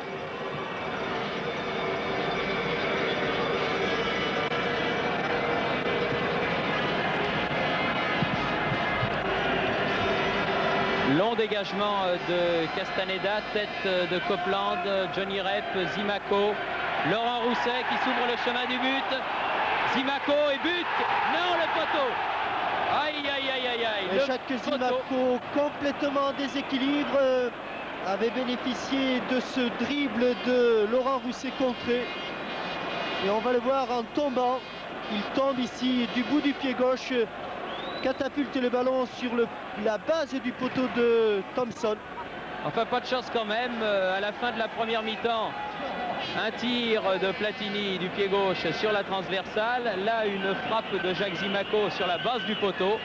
Long dégagement de Castaneda, tête de Copeland, Johnny Rep, Zimaco, Laurent Rousset qui s'ouvre le chemin du but. Zimaco et but. Non, le poteau. Aïe, aïe, aïe, aïe, aïe. Et Jacques Zimaco, complètement déséquilibre, avait bénéficié de ce dribble de Laurent Rousset contré. Et on va le voir en tombant. Il tombe ici du bout du pied gauche, catapulte le ballon sur la base du poteau de Thompson. Enfin, pas de chance quand même. À la fin de la première mi-temps, un tir de Platini du pied gauche sur la transversale. Là, une frappe de Jacques Zimaco sur la base du poteau.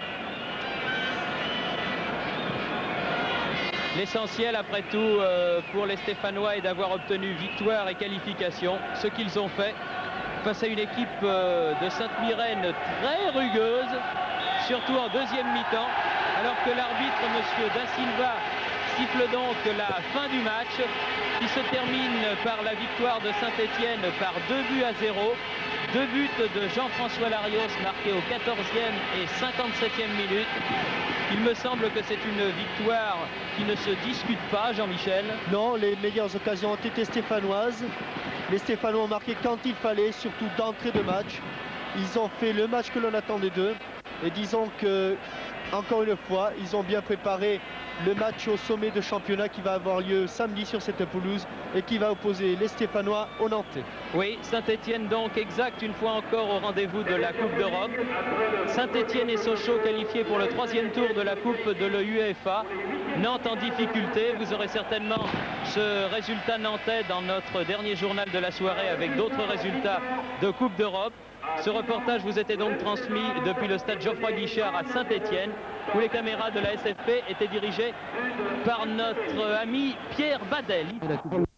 L'essentiel, après tout, pour les Stéphanois est d'avoir obtenu victoire et qualification. Ce qu'ils ont fait face à une équipe de Sainte-Myrène très rugueuse, surtout en deuxième mi-temps, alors que l'arbitre, monsieur Da Silva, siffle donc la fin du match, qui se termine par la victoire de Saint-Étienne par 2-0. 2 buts de Jean-François Larios marqués au 14e et 57e minute. Il me semble que c'est une victoire qui ne se discute pas, Jean-Michel. Non, les meilleures occasions ont été stéphanoises. Les Stéphanois ont marqué quand il fallait, surtout d'entrée de match. Ils ont fait le match que l'on attendait d'eux. Et disons que, encore une fois, ils ont bien préparé le match au sommet de championnat qui va avoir lieu samedi sur cette pelouse et qui va opposer les Stéphanois aux Nantais. Oui, Saint-Étienne donc exact une fois encore au rendez-vous de la Coupe d'Europe. Saint-Étienne et Sochaux qualifiés pour le 3e tour de la Coupe de l'UEFA. Nantes en difficulté, vous aurez certainement ce résultat nantais dans notre dernier journal de la soirée avec d'autres résultats de Coupe d'Europe. Ce reportage vous était donc transmis depuis le stade Geoffroy Guichard à Saint-Étienne, où les caméras de la SFP étaient dirigées par notre ami Pierre Badel.